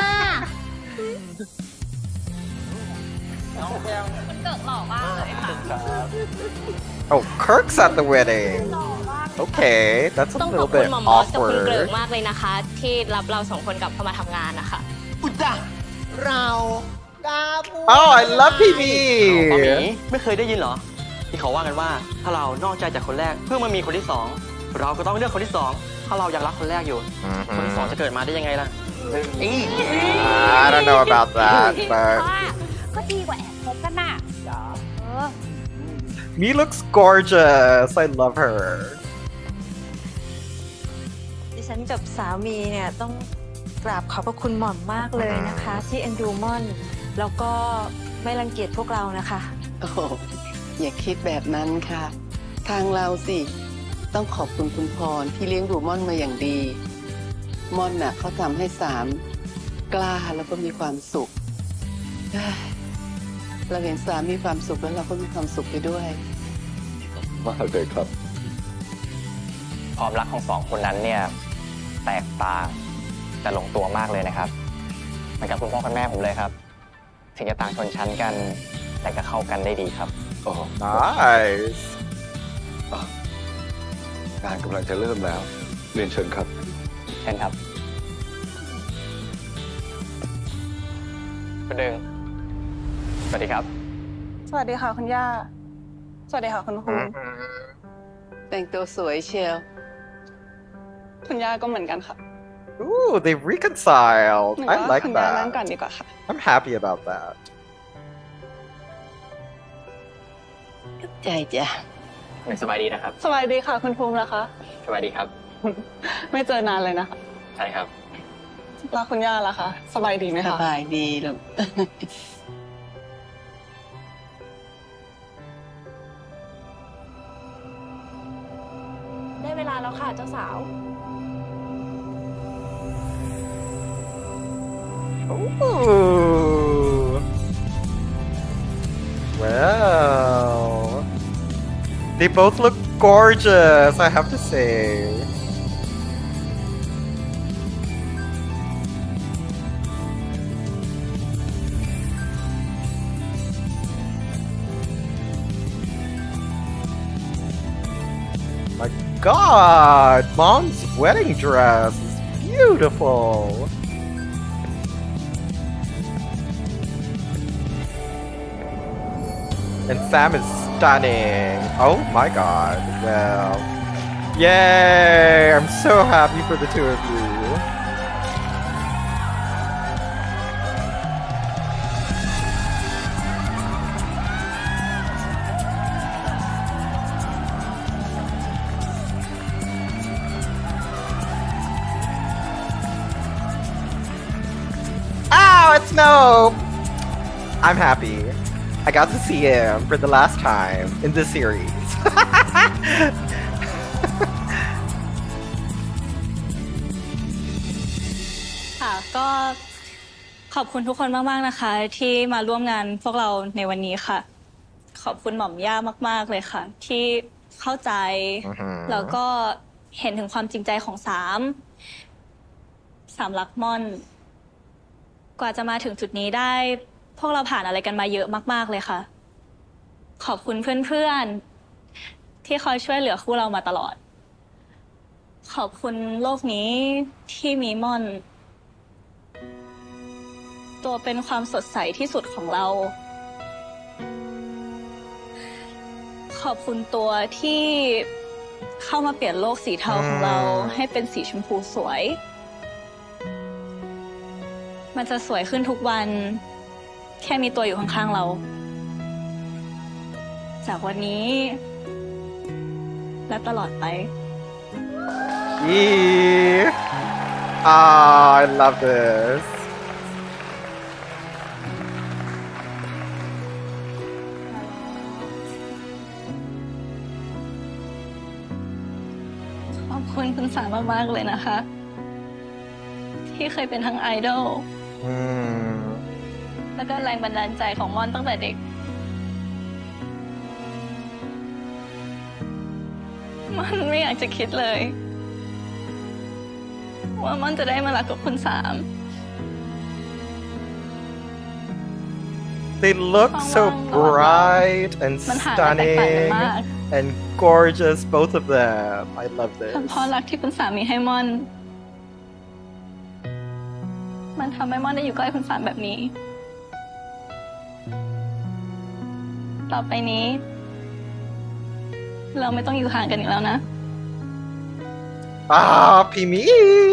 เกิดหล่อมากเลยค่ะ Oh, Kirk's at the wedding. Okay, that's a ต้องข little อบคุณ bit หม่อมมอสกับคุณเกริก awkward. มากเลยนะคะ ที่รับเราสองคนกลับเข้ามาทำงานนะคะอุจจาเรากาพู Oh, I love ป้าหมี PB. ไม่เคยได้ยินเหรอที่เขาว่ากันว่าถ้าเรานอกใจจากคนแรกเพื่อมามีคนที่สองเราก็ต้องเลือกคนที่สองถ้าเรายังรักคนแรกอยู่คนที่สองจะเกิดมาได้ยังไงล่ะ I don't know about that, but ก็ดีกว่าแอบคบกันน่ะ Me looks gorgeous. I love her. ดิฉันกับสามีเนี่ยต้องกราบขอบพระคุณหม่อมมากเลยนะคะ ที่เอ็นดูม่อนแล้วก็ไม่รังเกียจพวกเรานะคะโอ้โหอย่าคิดแบบนั้นค่ะ ทางเราสิต้องขอบคุณคุณพรที่เลี้ยงดูม่อนมาอย่างดีม่อนน่ะเขาทำให้สามกล้าแล้วก็มีความสุขเราเห็นสามมีความสุขแล้วเราก็มีความสุขไปด้วยมากเลยครับความรักของสองคนนั้นเนี่ยแตกต่างแต่ลงตัวมากเลยนะครับเหมือนกับคุณพ่อคุณแม่ผมเลยครับถึงจะต่างชนชั้นกันแต่ก็เข้ากันได้ดีครับโอ้ Nice. งานกำลังจะเริ่มแล้ว เรียนเชิญครับเช่นครับคุณดึงสวัสดีครับสวัสดีค่ะคุณย่าสวัสดีค่ะคุณครูแต่งตัวสวยเชียวคุณย่าก็เหมือนกันค่ะ Ooh, they reconciled. I like คุณย่านั่งก่อน that. ดีกว่าค่ะ I'm happy about that. ใจจ้ะสบายดีนะครับสวัสดีค่ะคุณภูมินะคะสบายดีครับไม่เจอนานเลยนะคะใช่ครับแล้วคุณย่าล่ะคะสบายดีไหมสคะบายดีลูกได้เวลาแล้วค่ะเจ้าสาว Ooh. Well, they both look gorgeous, I have to say. My God, Mom's wedding dress is beautiful. And Sam is stunning. Oh my God. Well, yay! I'm so happy for the two of you. Ow, it's no. I'm happy. I got to see him for the last time in this series. ค่ะก็ขอบคุณทุกคนมากๆนะคะ ที่มาร่วมงานพวกเราในวันนี้ค่ะ ขอบคุณหม่อมย่ามากๆเลยค่ะ ที่เข้าใจ แล้วก็เห็นถึงความจริงใจของสามรักม่อน กว่าจะมาถึงจุดนี้ได้ พวกเราผ่านอะไรกันมาเยอะมากๆเลยค่ะ ขอบคุณเพื่อนๆที่คอยช่วยเหลือคู่เรามาตลอด ขอบคุณโลกนี้ที่มีม่อน ตัวตัวเป็นความสดใสที่สุดของเราขอบคุณตัวที่เข้ามาเปลี่ยนโลกสีเทาของเราให้เป็นสีชมพูสวยมันจะสวยขึ้นทุกวันแค่มีตัวอยู่ข้างๆเราจากวันนี้และตลอดไป I love this. ขอบคุณคุณสามากๆเลยนะคะที่เคยเป็นทั้งไอดอลแล้วก็แรงบันดาลใจของม่อนตั้งแต่เด็กม่อนไม่อยากจะคิดเลยว่าม่อนจะได้มารักกับคุณสาม They look so bright and stunning and gorgeous, both of them. I love this. เพราะรักที่คุณสามีให้ม่อนมันทำให้ม่อนได้อยู่ใกล้คุณสามแบบนี้ต่อไปนี้เราไม่ต้องอยู่ห่างกันอีกแล้วนะพี่มี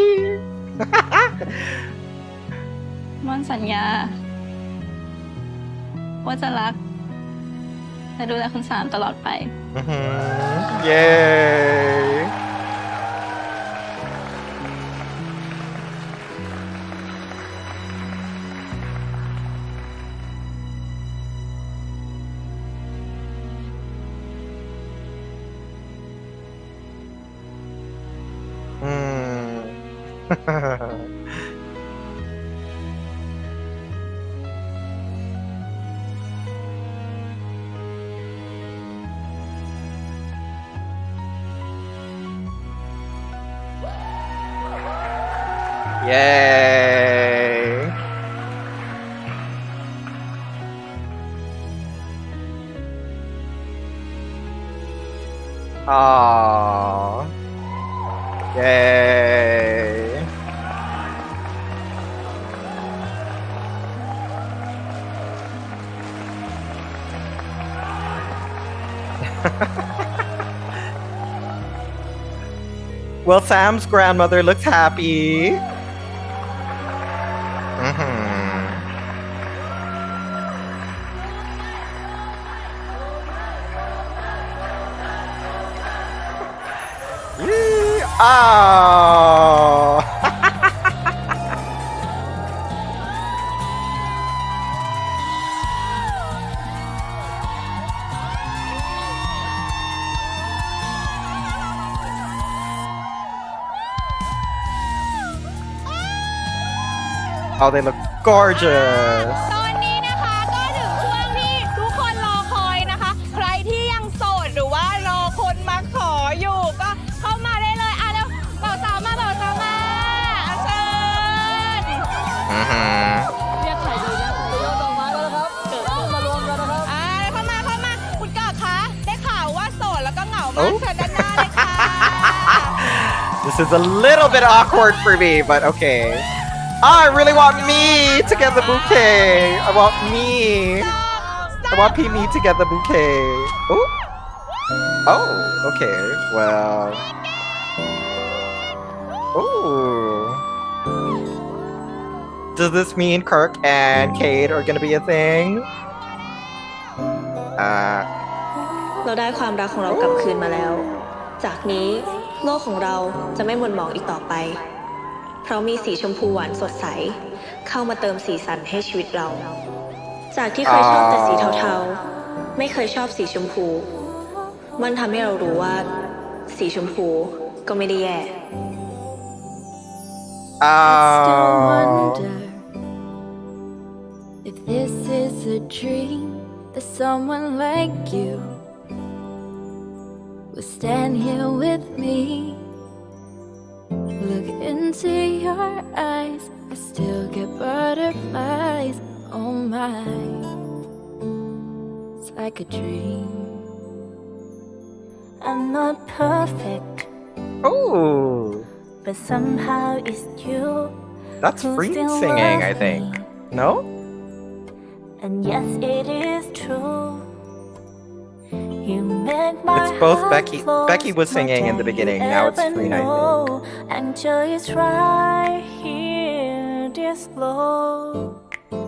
ม่อนสัญญาว่าจะรักและดูแลคุณสามตลอดไปเย้เย้ เย้ Well, Sam's grandmother looks happy. Oh. Oh, they look gorgeous. ตอนนี้นะคะก็ถึงช่วงที่ทุกคนรอคอยนะคะ ใครที่ยังโสดหรือว่ารอคนมาขออยู่ก็เข้ามาได้เลยอ่ะเดี๋ยวเป่าสาวมาเป่าสาวมาเชิญเรียกใครดีนะเรียกดอกไม้แล้วนะครับเกิดขึ้นมารวมกันนะครับเข้ามาคุณเกิดคะได้ข่าวว่าโสดแล้วก็เหงามากเชิญด้านหน้าเลยค่ะ This is a little bit awkward for me, but okay. I really want me to get the bouquet. I want me. I want me to get the bouquet. Ooh. Oh, okay. Well. Ooh. Does this mean Kirk and Kate are gonna be a thing? เราได้ความรักของเรากลับคืนมาแล้ว จากนี้โลกของเราจะไม่หม่นหมองอีกต่อไปเพราะมีสีชมพูหวานสดใสเข้ามาเติมสีสันให้ชีวิตเรา จากที่เคยชอบแต่สีเทาๆไม่เคยชอบสีชมพูมันทำให้เรารู้ว่าสีชมพูก็ไม่ได้แย่ If this is a dream that someone like you will stand here with me. Look into your eyes, I still get butterflies. Oh my, it's like a dream. I'm not perfect. Oh, but somehow it's you. That's free singing, I think. No? And yes, it is true. You make my It's both heart Becky. float Becky was more singing in the than beginning. you Now it's ever Freen, I know. And joy is right here, this flow.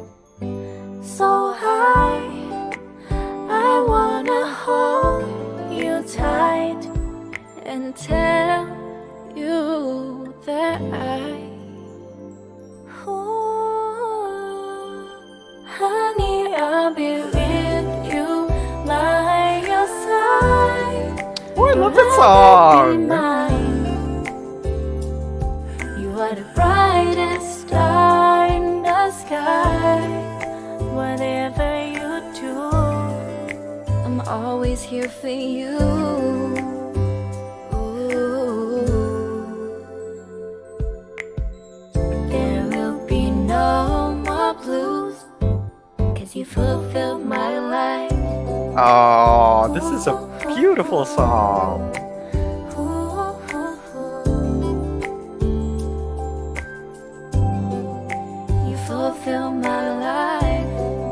So high, I wanna hold you tight and tell you that honey, I'll be with you by your side. Oh, I love that song. You are the brightest star in the sky. Whatever you do, I'm always here for you. There will be no more blues, 'cause you fulfilled my life. Oh, this is a beautiful song. You fulfill my life.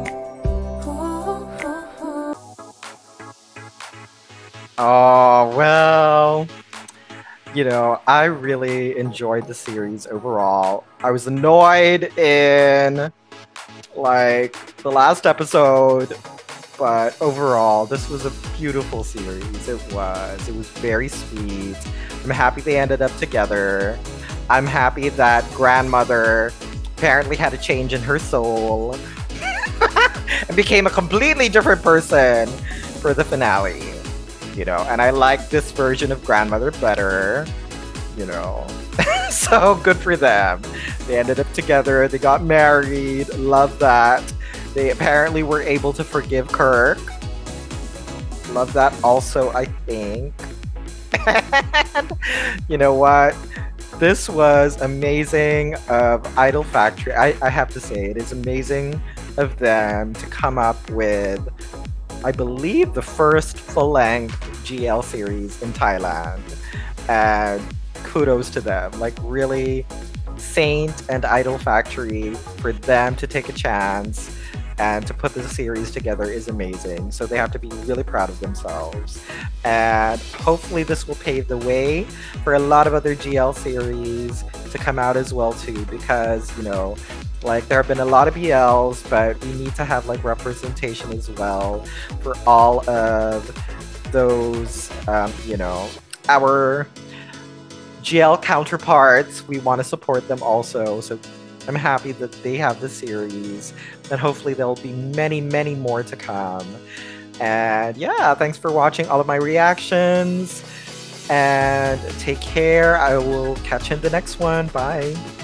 Oh, well, you know, I really enjoyed the series overall. I was annoyed in, like, the last episode, but overall, this was a beautiful series. It was. It was very sweet. I'm happy they ended up together. I'm happy that grandmother apparently had a change in her soul and became a completely different person for the finale. You know, and I like this version of grandmother better, you know. So good for them. They ended up together, they got married, love that. They apparently were able to forgive Kirk. Love that also, I think. And you know what? This was amazing of Idol Factory. I have to say, it is amazing of them to come up with, I believe, the first full-length GL series in Thailand. And kudos to them. Like, really, Saint and Idol Factory, for them to take a chance and to put this series together is amazing. So they have to be really proud of themselves. And hopefully this will pave the way for a lot of other GL series to come out as well too, because, you know, like, there have been a lot of BLs, but we need to have, like, representation as well for all of those, you know, our GL counterparts. We want to support them also. So I'm happy that they have the series, and hopefully there'll be many, many more to come. And yeah, thanks for watching all of my reactions, and take care. I will catch you in the next one. Bye.